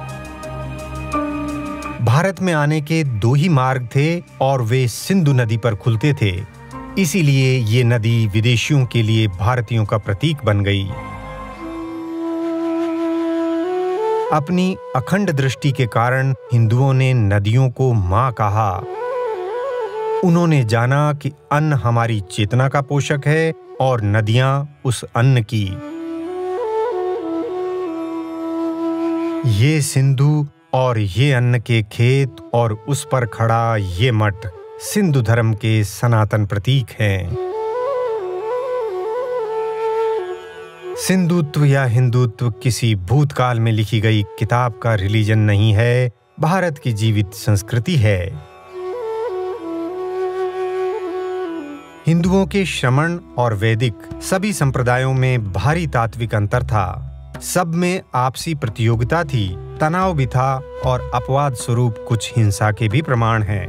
B: भारत में आने के दो ही मार्ग थे और वे सिंधु नदी पर खुलते थे। इसीलिए ये नदी विदेशियों के लिए भारतीयों का प्रतीक बन गई। अपनी अखंड दृष्टि के कारण हिंदुओं ने नदियों को मां कहा। उन्होंने जाना कि अन्न हमारी चेतना का पोषक है और नदियां उस अन्न की। ये सिंधु और ये अन्न के खेत और उस पर खड़ा ये मठ सिंधु धर्म के सनातन प्रतीक हैं। सिंधुत्व या हिंदुत्व किसी भूतकाल में लिखी गई किताब का रिलीजन नहीं है, भारत की जीवित संस्कृति है। हिंदुओं के श्रमण और वैदिक सभी संप्रदायों में भारी तात्विक अंतर था। सब में आपसी प्रतियोगिता थी, तनाव भी था और अपवाद स्वरूप कुछ हिंसा के भी प्रमाण हैं।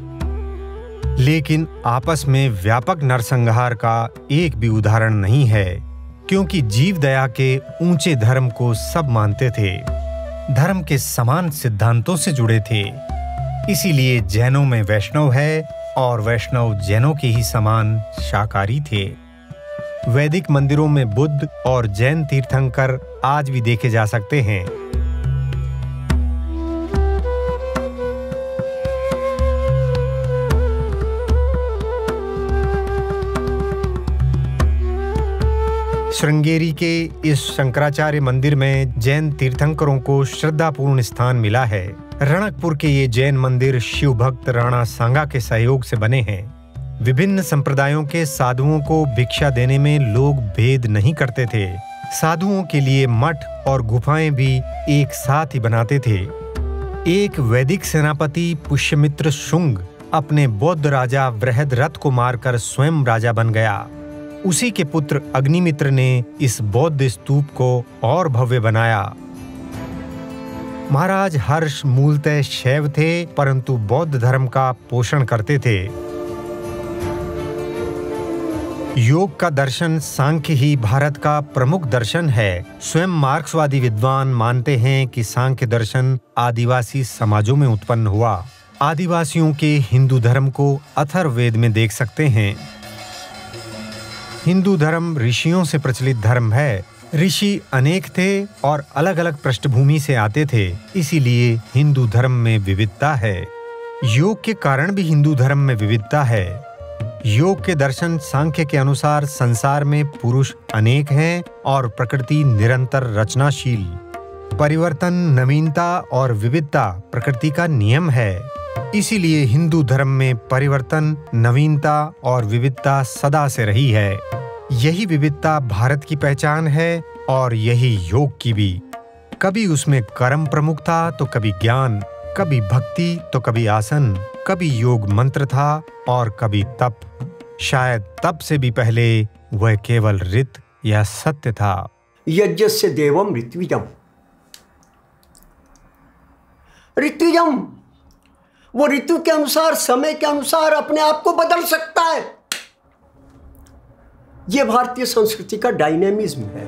B: लेकिन आपस में व्यापक नरसंहार का एक भी उदाहरण नहीं है, क्योंकि जीव दया के ऊंचे धर्म को सब मानते थे, धर्म के समान सिद्धांतों से जुड़े थे। इसीलिए जैनों में वैष्णव है और वैष्णव जैनों के ही समान शाकाहारी थे। वैदिक मंदिरों में बुद्ध और जैन तीर्थंकर आज भी देखे जा सकते हैं। श्रृंगेरी के इस शंकराचार्य मंदिर में जैन तीर्थंकरों को श्रद्धापूर्ण स्थान मिला है। रणकपुर के ये जैन मंदिर शिव भक्त राणा सांगा के सहयोग से बने हैं। विभिन्न संप्रदायों के साधुओं को भिक्षा देने में लोग भेद नहीं करते थे। साधुओं के लिए मठ और गुफाएं भी एक साथ ही बनाते थे। एक वैदिक सेनापति पुष्यमित्र शुंग अपने बौद्ध राजा बृहद्रथ को मारकर स्वयं राजा बन गया। उसी के पुत्र अग्निमित्र ने इस बौद्ध स्तूप को और भव्य बनाया। महाराज हर्ष मूलतः शैव थे, परंतु बौद्ध धर्म का पोषण करते थे। योग का दर्शन सांख्य ही भारत का प्रमुख दर्शन है। स्वयं मार्क्सवादी विद्वान मानते हैं कि सांख्य दर्शन आदिवासी समाजों में उत्पन्न हुआ। आदिवासियों के हिंदू धर्म को अथर्ववेद में देख सकते हैं। हिंदू धर्म ऋषियों से प्रचलित धर्म है। ऋषि अनेक थे और अलग अलग पृष्ठभूमि से आते थे, इसीलिए हिंदू धर्म में विविधता है। योग के कारण भी हिंदू धर्म में विविधता है। योग के दर्शन सांख्य के अनुसार संसार में पुरुष अनेक हैं और प्रकृति निरंतर रचनाशील। परिवर्तन, नवीनता और विविधता प्रकृति का नियम है। इसीलिए हिंदू धर्म में परिवर्तन, नवीनता और विविधता सदा से रही है। यही विविधता भारत की पहचान है और यही योग की भी। कभी उसमें कर्म प्रमुख था तो कभी ज्ञान, कभी भक्ति तो कभी आसन, कभी योग मंत्र था और कभी तप। शायद तप से भी पहले वह केवल ऋत या सत्य था।
C: यज्ञस्य देवम ऋत्विजम। ऋत्विजम वो ऋतु के अनुसार, समय के अनुसार अपने आप को बदल सकता है। यह भारतीय संस्कृति का डायनेमिज्म है।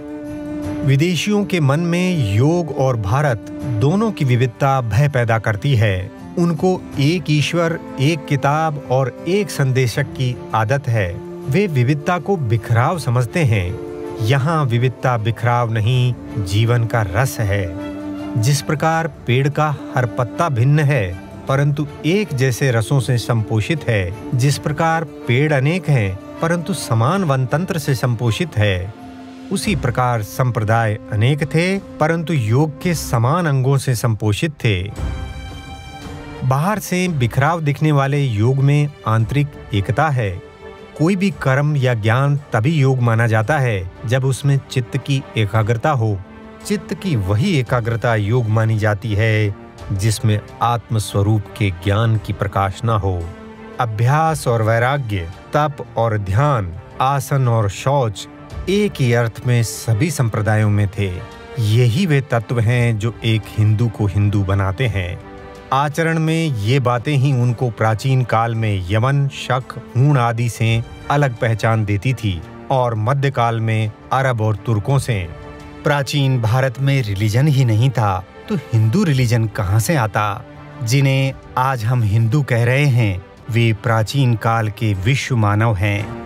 B: विदेशियों के मन में योग और भारत दोनों की विविधता भय पैदा करती है। उनको एक ईश्वर, एक किताब और एक संदेशक की आदत है। वे विविधता को बिखराव समझते हैं। यहाँ विविधता बिखराव नहीं, जीवन का रस है। जिस प्रकार पेड़ का हर पत्ता भिन्न है परंतु एक जैसे रसों से संपोषित है, जिस प्रकार पेड़ अनेक हैं परंतु समान वनतंत्र से संपोषित है, उसी प्रकार संप्रदाय अनेक थे परंतु योग के समान अंगों से संपोषित थे। बाहर से बिखराव दिखने वाले योग में आंतरिक एकता है। कोई भी कर्म या ज्ञान तभी योग माना जाता है जब उसमें चित्त की एकाग्रता हो। चित्त की वही एकाग्रता योग मानी जाती है जिसमें आत्म स्वरूप के ज्ञान की प्रकाशना हो। अभ्यास और वैराग्य, तप और ध्यान, आसन और शौच एक ही अर्थ में सभी संप्रदायों में थे। यही वे तत्व हैं जो एक हिंदू को हिंदू बनाते हैं। आचरण में ये बातें ही उनको प्राचीन काल में यमन, शक, हूण आदि से अलग पहचान देती थी और मध्यकाल में अरब और तुर्कों से। प्राचीन भारत में रिलीजन ही नहीं था तो हिंदू रिलीजन कहाँ से आता? जिन्हें आज हम हिंदू कह रहे हैं वे प्राचीन काल के विश्व मानव हैं।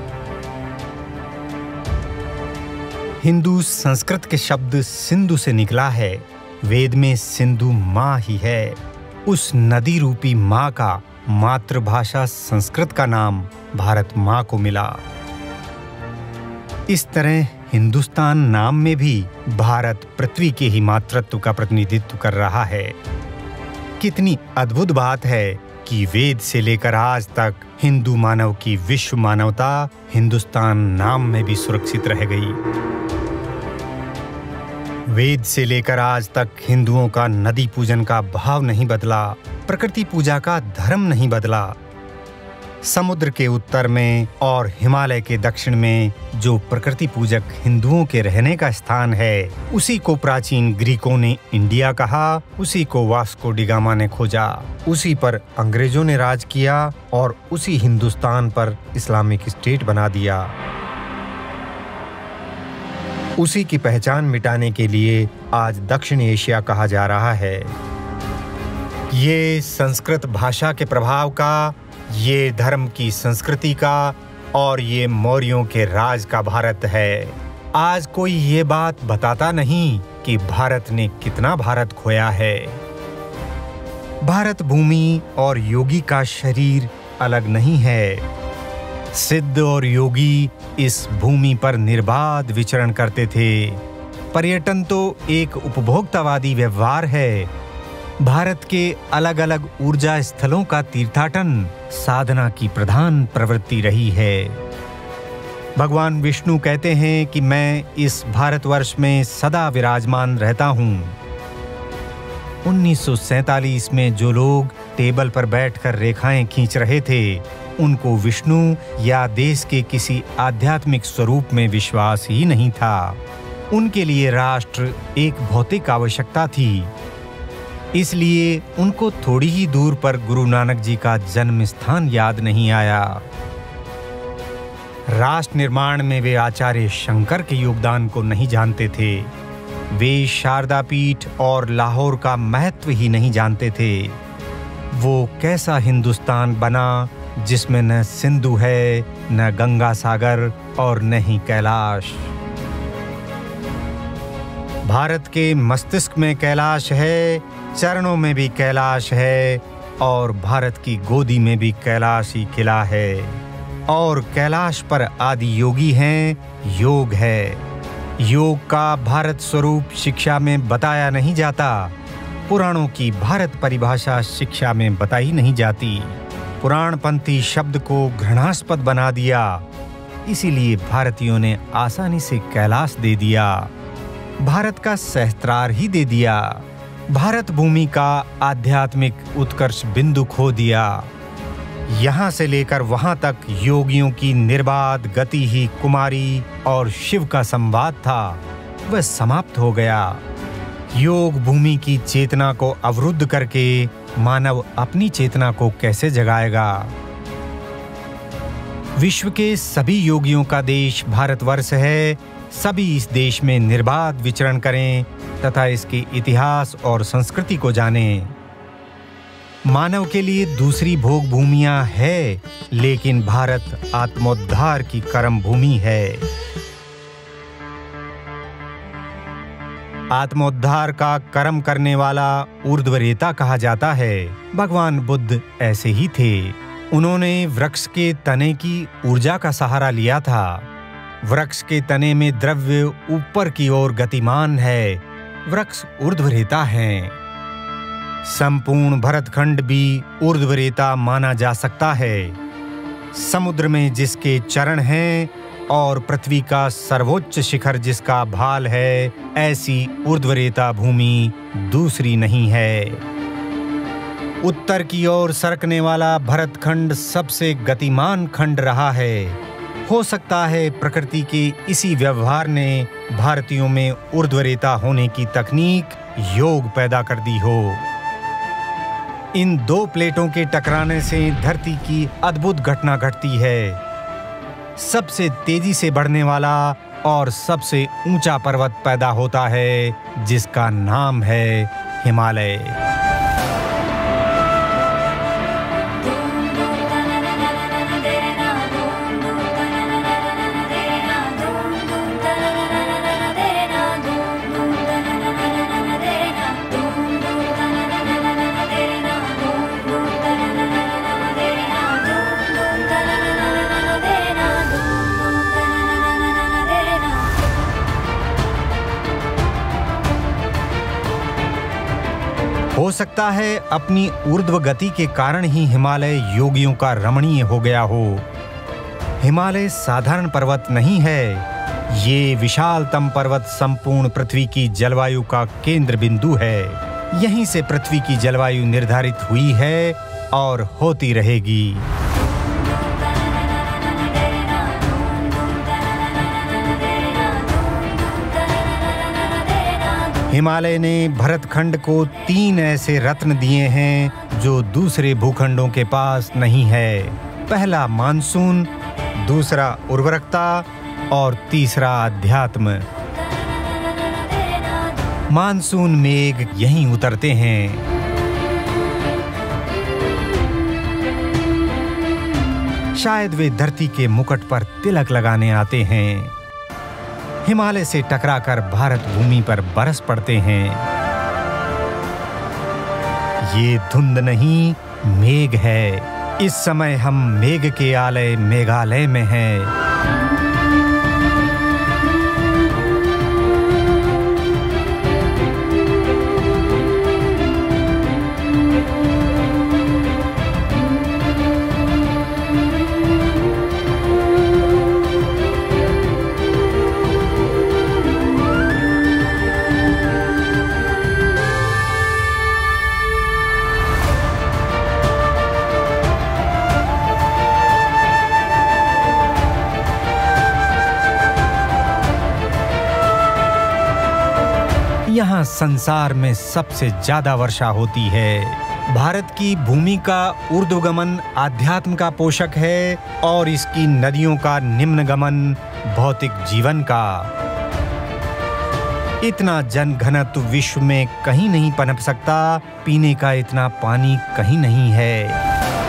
B: हिंदू संस्कृत के शब्द सिंधु से निकला है। वेद में सिंधु माँ ही है। उस नदी रूपी माँ का मातृभाषा संस्कृत का नाम भारत माँ को मिला। इस तरह हिंदुस्तान नाम में भी भारत पृथ्वी के ही मातृत्व का प्रतिनिधित्व कर रहा है। कितनी अद्भुत बात है कि वेद से लेकर आज तक हिंदू मानव की विश्व मानवता हिंदुस्तान नाम में भी सुरक्षित रह गई। वेद से लेकर आज तक हिंदुओं का नदी पूजन का भाव नहीं बदला, प्रकृति पूजा का धर्म नहीं बदला। समुद्र के उत्तर में और हिमालय के दक्षिण में जो प्रकृति पूजक हिंदुओं के रहने का स्थान है, उसी को प्राचीन ग्रीकों ने इंडिया कहा, उसी को वास्को डी गामा ने खोजा, उसी पर अंग्रेजों ने राज किया और उसी हिंदुस्तान पर इस्लामिक स्टेट बना दिया। उसी की पहचान मिटाने के लिए आज दक्षिण एशिया कहा जा रहा है। ये संस्कृत भाषा के प्रभाव का, ये धर्म की संस्कृति का और ये मौर्यों के राज का भारत है। आज कोई ये बात बताता नहीं कि भारत ने कितना भारत खोया है। भारत भूमि और योगी का शरीर अलग नहीं है। सिद्ध और योगी इस भूमि पर निर्बाध विचरण करते थे। पर्यटन तो एक उपभोक्तावादी व्यवहार है। भारत के अलग अलग ऊर्जा स्थलों का तीर्थाटन साधना की प्रधान प्रवृत्ति रही है। भगवान विष्णु कहते हैं कि मैं इस भारतवर्ष में सदा विराजमान रहता हूँ। उन्नीस सौ सैंतालीस में जो लोग टेबल पर बैठकर रेखाएं खींच रहे थे, उनको विष्णु या देश के किसी आध्यात्मिक स्वरूप में विश्वास ही नहीं था। उनके लिए राष्ट्र एक भौतिक आवश्यकता थी। इसलिए उनको थोड़ी ही दूर पर गुरु नानक जी का जन्म स्थान याद नहीं आया। राष्ट्र निर्माण में वे आचार्य शंकर के योगदान को नहीं जानते थे। वे शारदा पीठ और लाहौर का महत्व ही नहीं जानते थे। वो कैसा हिंदुस्तान बना जिसमें न सिंधु है, न गंगा सागर और न ही कैलाश। भारत के मस्तिष्क में कैलाश है, चरणों में भी कैलाश है और भारत की गोदी में भी कैलाश ही खिला है। और कैलाश पर आदि योगी हैं, योग है। योग का भारत स्वरूप शिक्षा में बताया नहीं जाता। पुराणों की भारत परिभाषा शिक्षा में बताई नहीं जाती। पुराणपंथी शब्द को घृणास्पद बना दिया, इसीलिए भारतीयों ने आसानी से कैलाश दे दिया, भारत का सहस्त्रार ही दे दिया, भारत भूमि का आध्यात्मिक उत्कर्ष बिंदु खो दिया। यहाँ से लेकर वहाँ तक योगियों की निर्बाध गति ही कुमारी और शिव का संवाद था, वह समाप्त हो गया। योग भूमि की चेतना को अवरुद्ध करके मानव अपनी चेतना को कैसे जगाएगा? विश्व के सभी योगियों का देश भारतवर्ष है। सभी इस देश में निर्बाध विचरण करें तथा इसके इतिहास और संस्कृति को जानें। मानव के लिए दूसरी भोग भूमियां है, लेकिन भारत आत्मोद्धार की कर्म भूमि है। आत्मोद्धार का कर्म करने वाला ऊर्ध्वरेता कहा जाता है। भगवान बुद्ध ऐसे ही थे। उन्होंने वृक्ष के तने की ऊर्जा का सहारा लिया था। वृक्ष के तने में द्रव्य ऊपर की ओर गतिमान है। वृक्ष ऊर्ध्वरेता हैं। संपूर्ण भरतखंड भी ऊर्ध्वरेता माना जा सकता है। समुद्र में जिसके चरण हैं और पृथ्वी का सर्वोच्च शिखर जिसका भाल है, ऐसी ऊर्ध्वरेता भूमि दूसरी नहीं है। उत्तर की ओर सरकने वाला भरतखंड सबसे गतिमान खंड रहा है। हो सकता है प्रकृति के इसी व्यवहार ने भारतीयों में ऊर्ध्वरेता होने की तकनीक योग पैदा कर दी हो। इन दो प्लेटों के टकराने से धरती की अद्भुत घटना घटती है। सबसे तेजी से बढ़ने वाला और सबसे ऊंचा पर्वत पैदा होता है, जिसका नाम है हिमालय। हो सकता है अपनी ऊर्ध्व गति के कारण ही हिमालय योगियों का रमणीय हो गया हो। हिमालय साधारण पर्वत नहीं है। ये विशालतम पर्वत संपूर्ण पृथ्वी की जलवायु का केंद्र बिंदु है। यहीं से पृथ्वी की जलवायु निर्धारित हुई है और होती रहेगी। हिमालय ने भरतखंड को तीन ऐसे रत्न दिए हैं जो दूसरे भूखंडों के पास नहीं है। पहला मानसून, दूसरा उर्वरकता और तीसरा अध्यात्म। मानसून मेघ यहीं उतरते हैं। शायद वे धरती के मुकुट पर तिलक लगाने आते हैं। हिमालय से टकराकर भारत भूमि पर बरस पड़ते हैं। ये धुंध नहीं, मेघ है। इस समय हम मेघ के आलय मेघालय में हैं। यहाँ संसार में सबसे ज्यादा वर्षा होती है। भारत की भूमि का ऊर्ध्वगमन आध्यात्म का पोषक है और इसकी नदियों का निम्नगमन भौतिक जीवन का। इतना जन घनत्व विश्व में कहीं नहीं पनप सकता। पीने का इतना पानी कहीं नहीं है।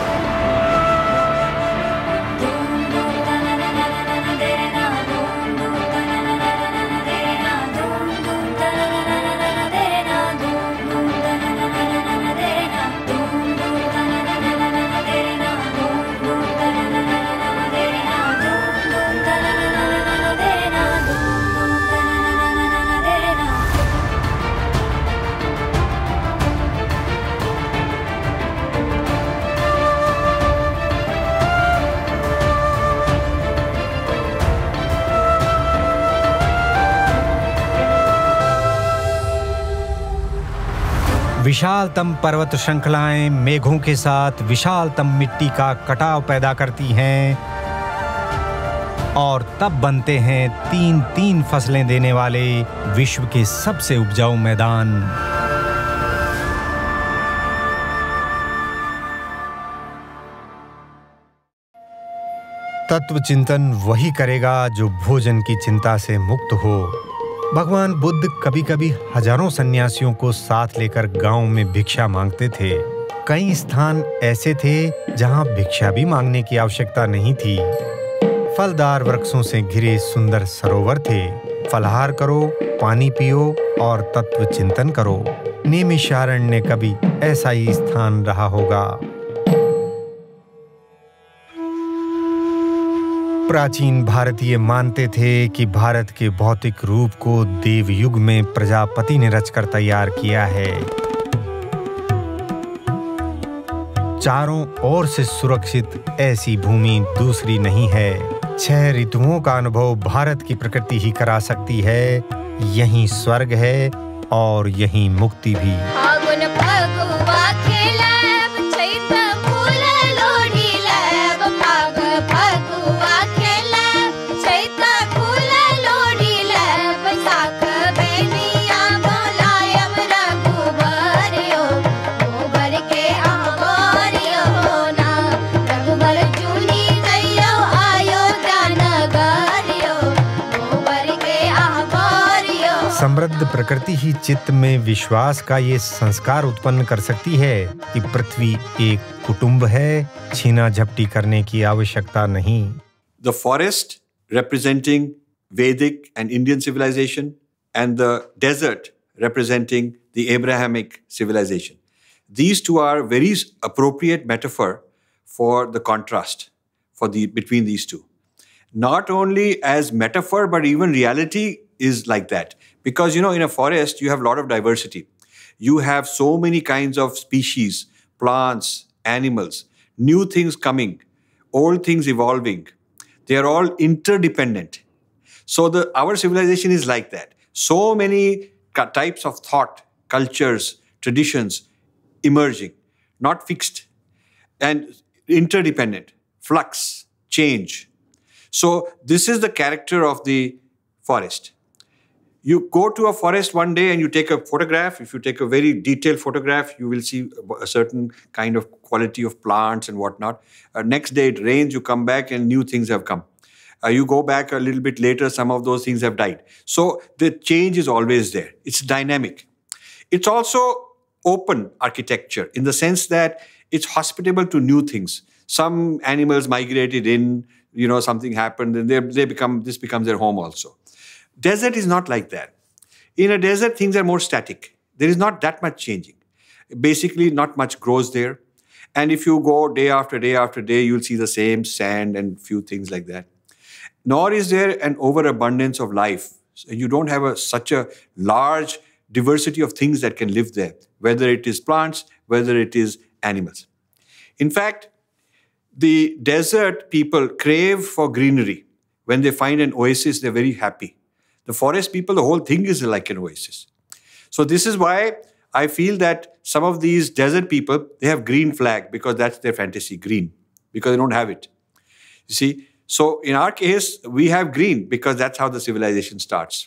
B: विशालतम पर्वत श्रृंखलाएं मेघों के साथ विशालतम मिट्टी का कटाव पैदा करती हैं और तब बनते हैं तीन तीन फसलें देने वाले विश्व के सबसे उपजाऊ मैदान। तत्व चिंतन वही करेगा जो भोजन की चिंता से मुक्त हो। भगवान बुद्ध कभी कभी हजारों सन्यासियों को साथ लेकर गांव में भिक्षा मांगते थे। कई स्थान ऐसे थे जहां भिक्षा भी मांगने की आवश्यकता नहीं थी। फलदार वृक्षों से घिरे सुंदर सरोवर थे। फलाहार करो, पानी पियो और तत्व चिंतन करो। नैमिषारण्य कभी ऐसा ही स्थान रहा होगा। प्राचीन भारतीय मानते थे कि भारत के भौतिक रूप को देवयुग में प्रजापति ने रचकर तैयार किया है। चारों ओर से सुरक्षित ऐसी भूमि दूसरी नहीं है। छह ऋतुओं का अनुभव भारत की प्रकृति ही करा सकती है। यही स्वर्ग है और यही मुक्ति भी।
I: फागुन फगुआ खेलब, चैत फूल लोढ़ीलब। फाग फगुआ खेलब, चैत फूल लोढ़ीलब। बैसाख बेनिया बोलायब रघुबरियो, गोबर के आगोरियो ना। रघुबर चुनी जइयो अयोध्या नगरियो, गोबर के आगोरियो।
B: समृद्ध प्रकृति ही चित्त में विश्वास का ये संस्कार उत्पन्न कर सकती है कि पृथ्वी एक कुटुंब है, छीना झपटी करने की आवश्यकता नहीं।
J: The forest representing Vedic and Indian civilization, and the desert representing the Abrahamic civilization. These two are very appropriate metaphor for the contrast for the between these two. Not only as metaphor, but even reality is like that. Because, you know, in a forest, you have a lot of diversity. You have so many kinds of species, plants, animals, new things coming, old things evolving. They are all interdependent. So the our civilization is like that. So many types of thought, cultures, traditions emerging, not fixed, and interdependent, flux, change. So this is the character of the forest. You go to a forest one day and you take a photograph. If you take a very detailed photograph, you will see a certain kind of quality of plants and whatnot. Uh, next day it rains, you come back and new things have come. Uh, you go back a little bit later, some of those things have died. So the change is always there. It's dynamic. It's also open architecture in the sense that it's hospitable to new things. Some animals migrated in, you know, something happened and they, they become, this becomes their home also. Desert is not like that. In a desert, things are more static. There is not that much changing. Basically, not much grows there. And if you go day after day after day, you'll see the same sand and few things like that. Nor is there an overabundance of life. So you don't have a, such a large diversity of things that can live there, whether it is plants, whether it is animals. In fact, the desert people crave for greenery. When they find an oasis, they're very happy. The forest people, the whole thing is like an oasis. So this is why I feel that some of these desert people, they have green flag because that's their fantasy, green, because they don't have it. You see, so in our case, we have green because that's how the civilization starts.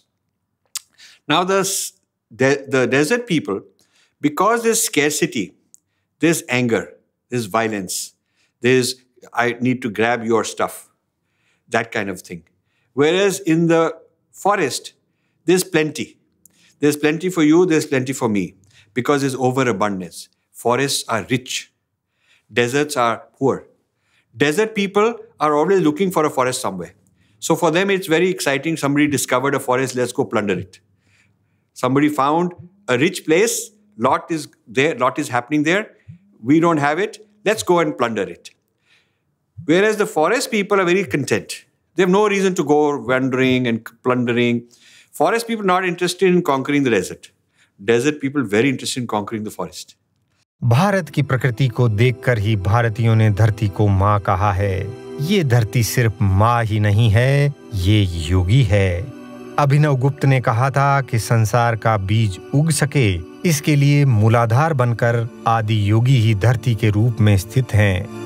J: Now the, the, the desert people, because there's scarcity, there's anger, there's violence, there's, I need to grab your stuff, that kind of thing. Whereas in the forest, there's plenty. There's plenty for you, there's plenty for me, because there's overabundance. Forests are rich. Deserts are poor. Desert people are always looking for a forest somewhere. So for them, it's very exciting. Somebody discovered a forest, let's go plunder it. Somebody found a rich place, lot is there, lot is happening there. We don't have it, let's go and plunder it. Whereas the forest people are very content. They have no reason to go wandering and plundering. Forest people not interested in conquering the desert. Desert people very interested in conquering the forest.
B: Bharat की प्रकृति को देखकर ही भारतीयों ने धरती को माँ कहा है। ये धरती सिर्फ माँ ही नहीं है, ये योगी है। अभिनव गुप्त ने कहा था कि संसार का बीज उग सके, इसके लिए मूलाधार बनकर आदि योगी ही धरती के रूप में स्थित हैं।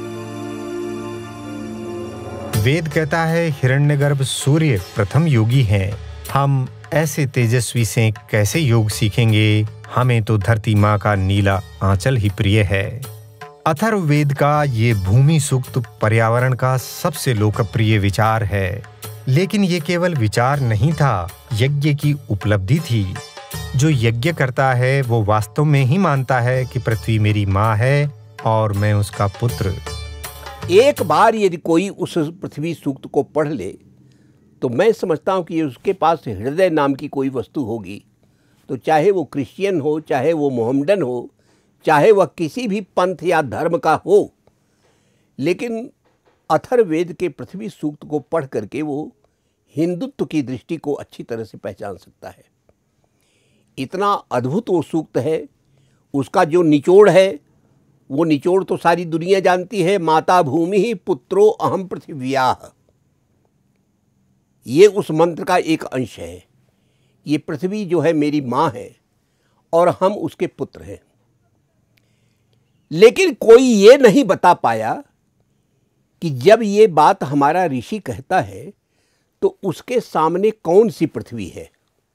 B: वेद कहता है हिरण्यगर्भ सूर्य प्रथम योगी हैं। हम ऐसे तेजस्वी से कैसे योग सीखेंगे? हमें तो धरती माँ का नीला आंचल ही प्रिय है। अथर्ववेद का ये भूमि सूक्त पर्यावरण का सबसे लोकप्रिय विचार है। लेकिन ये केवल विचार नहीं था, यज्ञ की उपलब्धि थी। जो यज्ञ करता है वो वास्तव में ही मानता है कि पृथ्वी मेरी माँ है और मैं उसका पुत्र।
H: एक बार यदि कोई उस पृथ्वी सूक्त को पढ़ ले तो मैं समझता हूँ कि उसके पास हृदय नाम की कोई वस्तु होगी, तो चाहे वो क्रिश्चियन हो, चाहे वो मोहम्मडन हो, चाहे वह किसी भी पंथ या धर्म का हो, लेकिन अथर्ववेद के पृथ्वी सूक्त को पढ़ करके वो हिंदुत्व की दृष्टि को अच्छी तरह से पहचान सकता है। इतना अद्भुत वो सूक्त है। उसका जो निचोड़ है वो निचोड़ तो सारी दुनिया जानती है। माता भूमि ही पुत्रो अहम पृथिव्याः, ये उस मंत्र का एक अंश है। ये पृथ्वी जो है मेरी माँ है और हम उसके पुत्र हैं। लेकिन कोई ये नहीं बता पाया कि जब ये बात हमारा ऋषि कहता है तो उसके सामने कौन सी पृथ्वी है।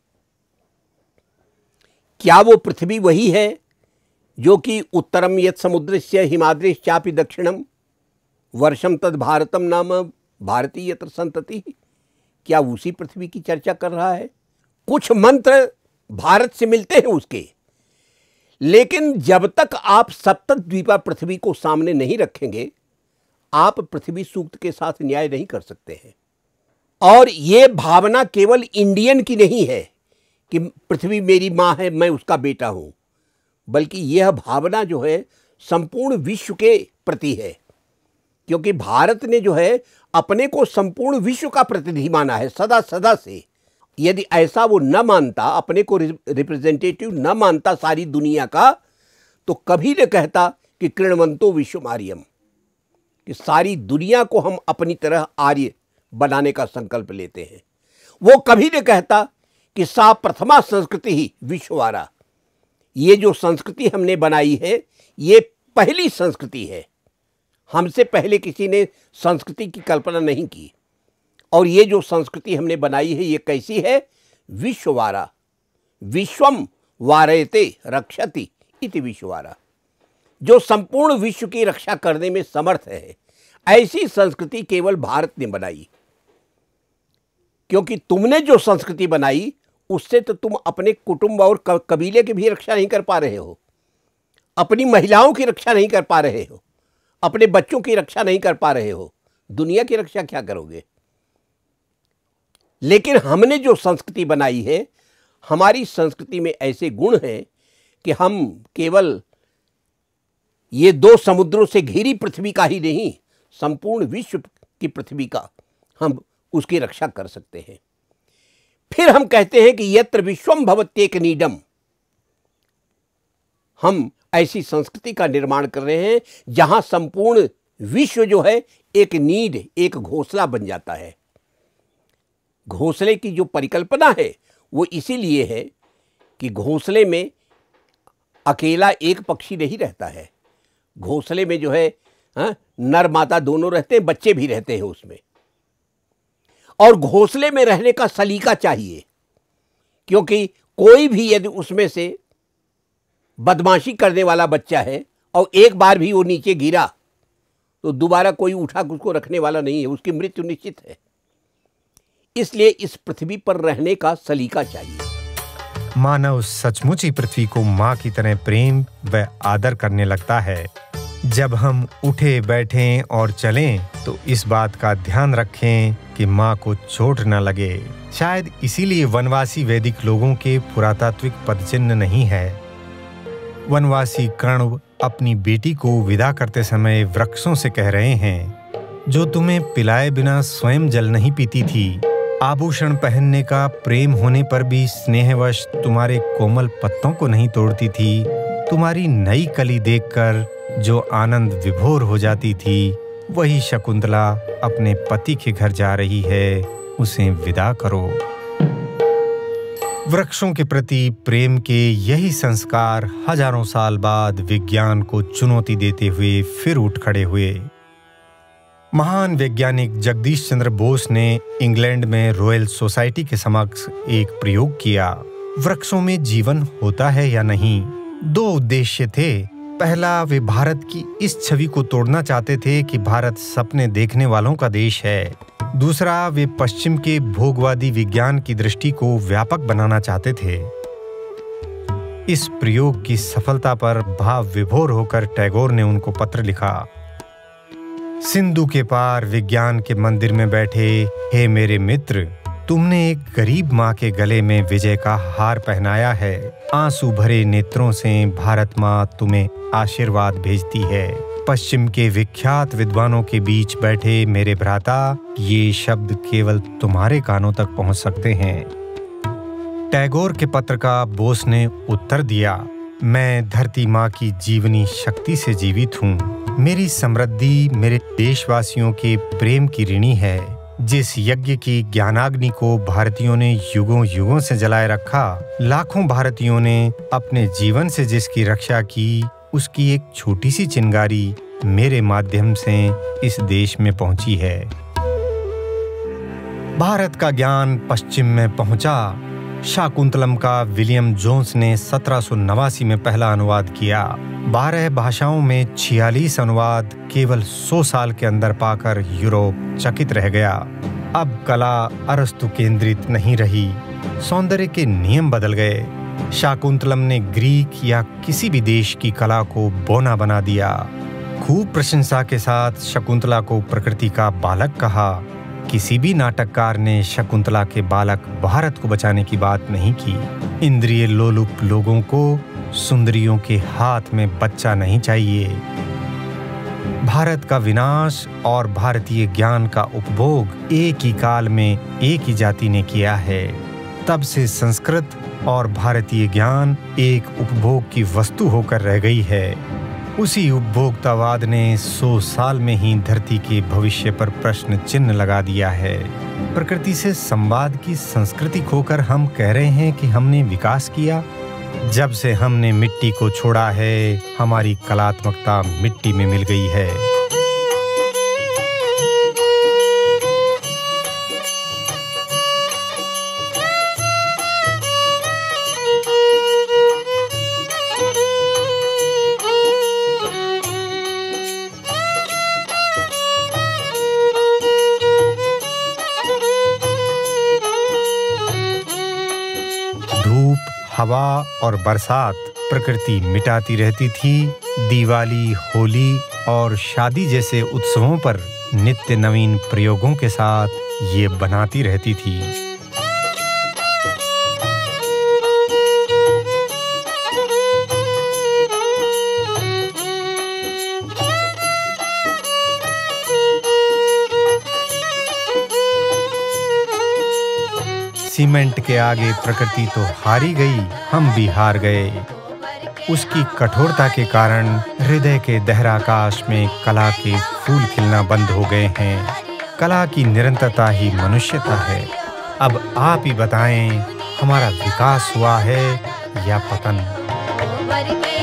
H: क्या वो पृथ्वी वही है जो कि उत्तरम यत् समुद्रस्य हिमाद्रिश्च चापि दक्षिणम वर्षम तद भारतम नाम भारतीय यत्र संतति, क्या उसी पृथ्वी की चर्चा कर रहा है। कुछ मंत्र भारत से मिलते हैं उसके, लेकिन जब तक आप सप्तद्वीपा पृथ्वी को सामने नहीं रखेंगे आप पृथ्वी सूक्त के साथ न्याय नहीं कर सकते हैं। और ये भावना केवल इंडियन की नहीं है कि पृथ्वी मेरी माँ है, मैं उसका बेटा हूँ, बल्कि यह भावना जो है संपूर्ण विश्व के प्रति है। क्योंकि भारत ने जो है अपने को संपूर्ण विश्व का प्रतिनिधि माना है सदा सदा से। यदि ऐसा वो न मानता, अपने को रिप्रेजेंटेटिव न मानता सारी दुनिया का, तो कभी न कहता कि कृण्वन्तो विश्वमार्यम, कि सारी दुनिया को हम अपनी तरह आर्य बनाने का संकल्प लेते हैं। वो कभी न कहता कि सा प्रथमा संस्कृति ही विश्ववारा, ये जो संस्कृति हमने बनाई है ये पहली संस्कृति है, हमसे पहले किसी ने संस्कृति की कल्पना नहीं की। और ये जो संस्कृति हमने बनाई है ये कैसी है, विश्ववारा, विश्वम वारयते रक्षति इति विश्ववारा, जो संपूर्ण विश्व की रक्षा करने में समर्थ है। ऐसी संस्कृति केवल भारत ने बनाई। क्योंकि तुमने जो संस्कृति बनाई उससे तो तुम अपने कुटुंब और कबीले की भी रक्षा नहीं कर पा रहे हो, अपनी महिलाओं की रक्षा नहीं कर पा रहे हो, अपने बच्चों की रक्षा नहीं कर पा रहे हो, दुनिया की रक्षा क्या करोगे। लेकिन हमने जो संस्कृति बनाई है, हमारी संस्कृति में ऐसे गुण हैं कि हम केवल ये दो समुद्रों से घिरी पृथ्वी का ही नहीं, संपूर्ण विश्व की पृथ्वी का हम उसकी रक्षा कर सकते हैं। फिर हम कहते हैं कि यत्र विश्वम भवत्येक नीडम, हम ऐसी संस्कृति का निर्माण कर रहे हैं जहां संपूर्ण विश्व जो है एक नीड, एक घोंसला बन जाता है। घोंसले की जो परिकल्पना है वो इसीलिए है कि घोंसले में अकेला एक पक्षी नहीं रहता है। घोंसले में जो है हा? नर मादा दोनों रहते हैं, बच्चे भी रहते हैं उसमें। और घोंसले में रहने का सलीका चाहिए, क्योंकि कोई भी यदि उसमें से बदमाशी करने वाला बच्चा है और एक बार भी वो नीचे गिरा तो दोबारा कोई उठा उसको रखने वाला नहीं है, उसकी मृत्यु निश्चित है। इसलिए इस पृथ्वी पर रहने का सलीका चाहिए।
B: मानव सचमुच ही पृथ्वी को माँ की तरह प्रेम व आदर करने लगता है। जब हम उठे बैठें और चलें तो इस बात का ध्यान रखें कि माँ को चोट न लगे। शायद इसीलिए वनवासी वैदिक लोगों के पुरातात्विक पदचिन्ह नहीं है। वनवासी कर्ण अपनी बेटी को विदा करते समय वृक्षों से कह रहे हैं, जो तुम्हें पिलाए बिना स्वयं जल नहीं पीती थी, आभूषण पहनने का प्रेम होने पर भी स्नेहवश तुम्हारे कोमल पत्तों को नहीं तोड़ती थी, तुम्हारी नई कली देखकर जो आनंद विभोर हो जाती थी, वही शकुंतला अपने पति के घर जा रही है, उसे विदा करो। वृक्षों के प्रति प्रेम के यही संस्कार हजारों साल बाद विज्ञान को चुनौती देते हुए फिर उठ खड़े हुए। महान वैज्ञानिक जगदीश चंद्र बोस ने इंग्लैंड में रॉयल सोसाइटी के समक्ष एक प्रयोग किया। वृक्षों में जीवन होता है या नहीं। दो उद्देश्य थे। पहला, वे भारत की इस छवि को तोड़ना चाहते थे कि भारत सपने देखने वालों का देश है। दूसरा, वे पश्चिम के भोगवादी विज्ञान की दृष्टि को व्यापक बनाना चाहते थे। इस प्रयोग की सफलता पर भाव विभोर होकर टैगोर ने उनको पत्र लिखा। सिंधु के पार विज्ञान के मंदिर में बैठे हे मेरे मित्र, तुमने एक गरीब माँ के गले में विजय का हार पहनाया है। आंसू भरे नेत्रों से भारत माँ तुम्हें आशीर्वाद भेजती है। पश्चिम के विख्यात विद्वानों के बीच बैठे मेरे भ्राता, ये शब्द केवल तुम्हारे कानों तक पहुंच सकते हैं। टैगोर के पत्र का बोस ने उत्तर दिया, मैं धरती माँ की जीवनी शक्ति से जीवित हूँ। मेरी समृद्धि मेरे देशवासियों के प्रेम की ऋणी है। जिस यज्ञ की ज्ञानाग्नि को भारतीयों ने युगों युगों से जलाए रखा, लाखों भारतीयों ने अपने जीवन से जिसकी रक्षा की, उसकी एक छोटी सी चिंगारी मेरे माध्यम से इस देश में पहुंची है। भारत का ज्ञान पश्चिम में पहुंचा। शाकुंतलम का विलियम जोन्स ने सत्रह सौ नवासी में पहला अनुवाद किया। बारह भाषाओं में छियालीस अनुवाद केवल सौ साल के अंदर पाकर यूरोप चकित रह गया। अब कला अरस्तु केंद्रित नहीं रही, सौंदर्य के नियम बदल गए। शाकुंतलम ने ग्रीक या किसी भी देश की कला को बौना बना दिया। खूब प्रशंसा के साथ शकुंतला को प्रकृति का बालक कहा। किसी भी नाटककार ने शकुंतला के बालक भारत को बचाने की बात नहीं की। इंद्रिय लोलुप लोगों को सुंदरियों के हाथ में बच्चा नहीं चाहिए। भारत का विनाश और भारतीय ज्ञान का उपभोग एक ही काल में एक ही जाति ने किया है। तब से संस्कृत और भारतीय ज्ञान एक उपभोग की वस्तु होकर रह गई है। उसी उपभोक्तावाद ने सौ साल में ही धरती के भविष्य पर प्रश्न चिन्ह लगा दिया है। प्रकृति से संवाद की संस्कृति खोकर हम कह रहे हैं कि हमने विकास किया। जब से हमने मिट्टी को छोड़ा है, हमारी कलात्मकता मिट्टी में मिल गई है। हवा और बरसात प्रकृति मिटाती रहती थी। दिवाली, होली और शादी जैसे उत्सवों पर नित्य नवीन प्रयोगों के साथ ये बनाती रहती थी। सीमेंट के आगे प्रकृति तो हारी गई, हम भी हार गए। उसकी कठोरता के कारण हृदय के दहराकाश में कला के फूल खिलना बंद हो गए हैं। कला की निरंतरता ही मनुष्यता है। अब आप ही बताएं, हमारा विकास हुआ है या पतन?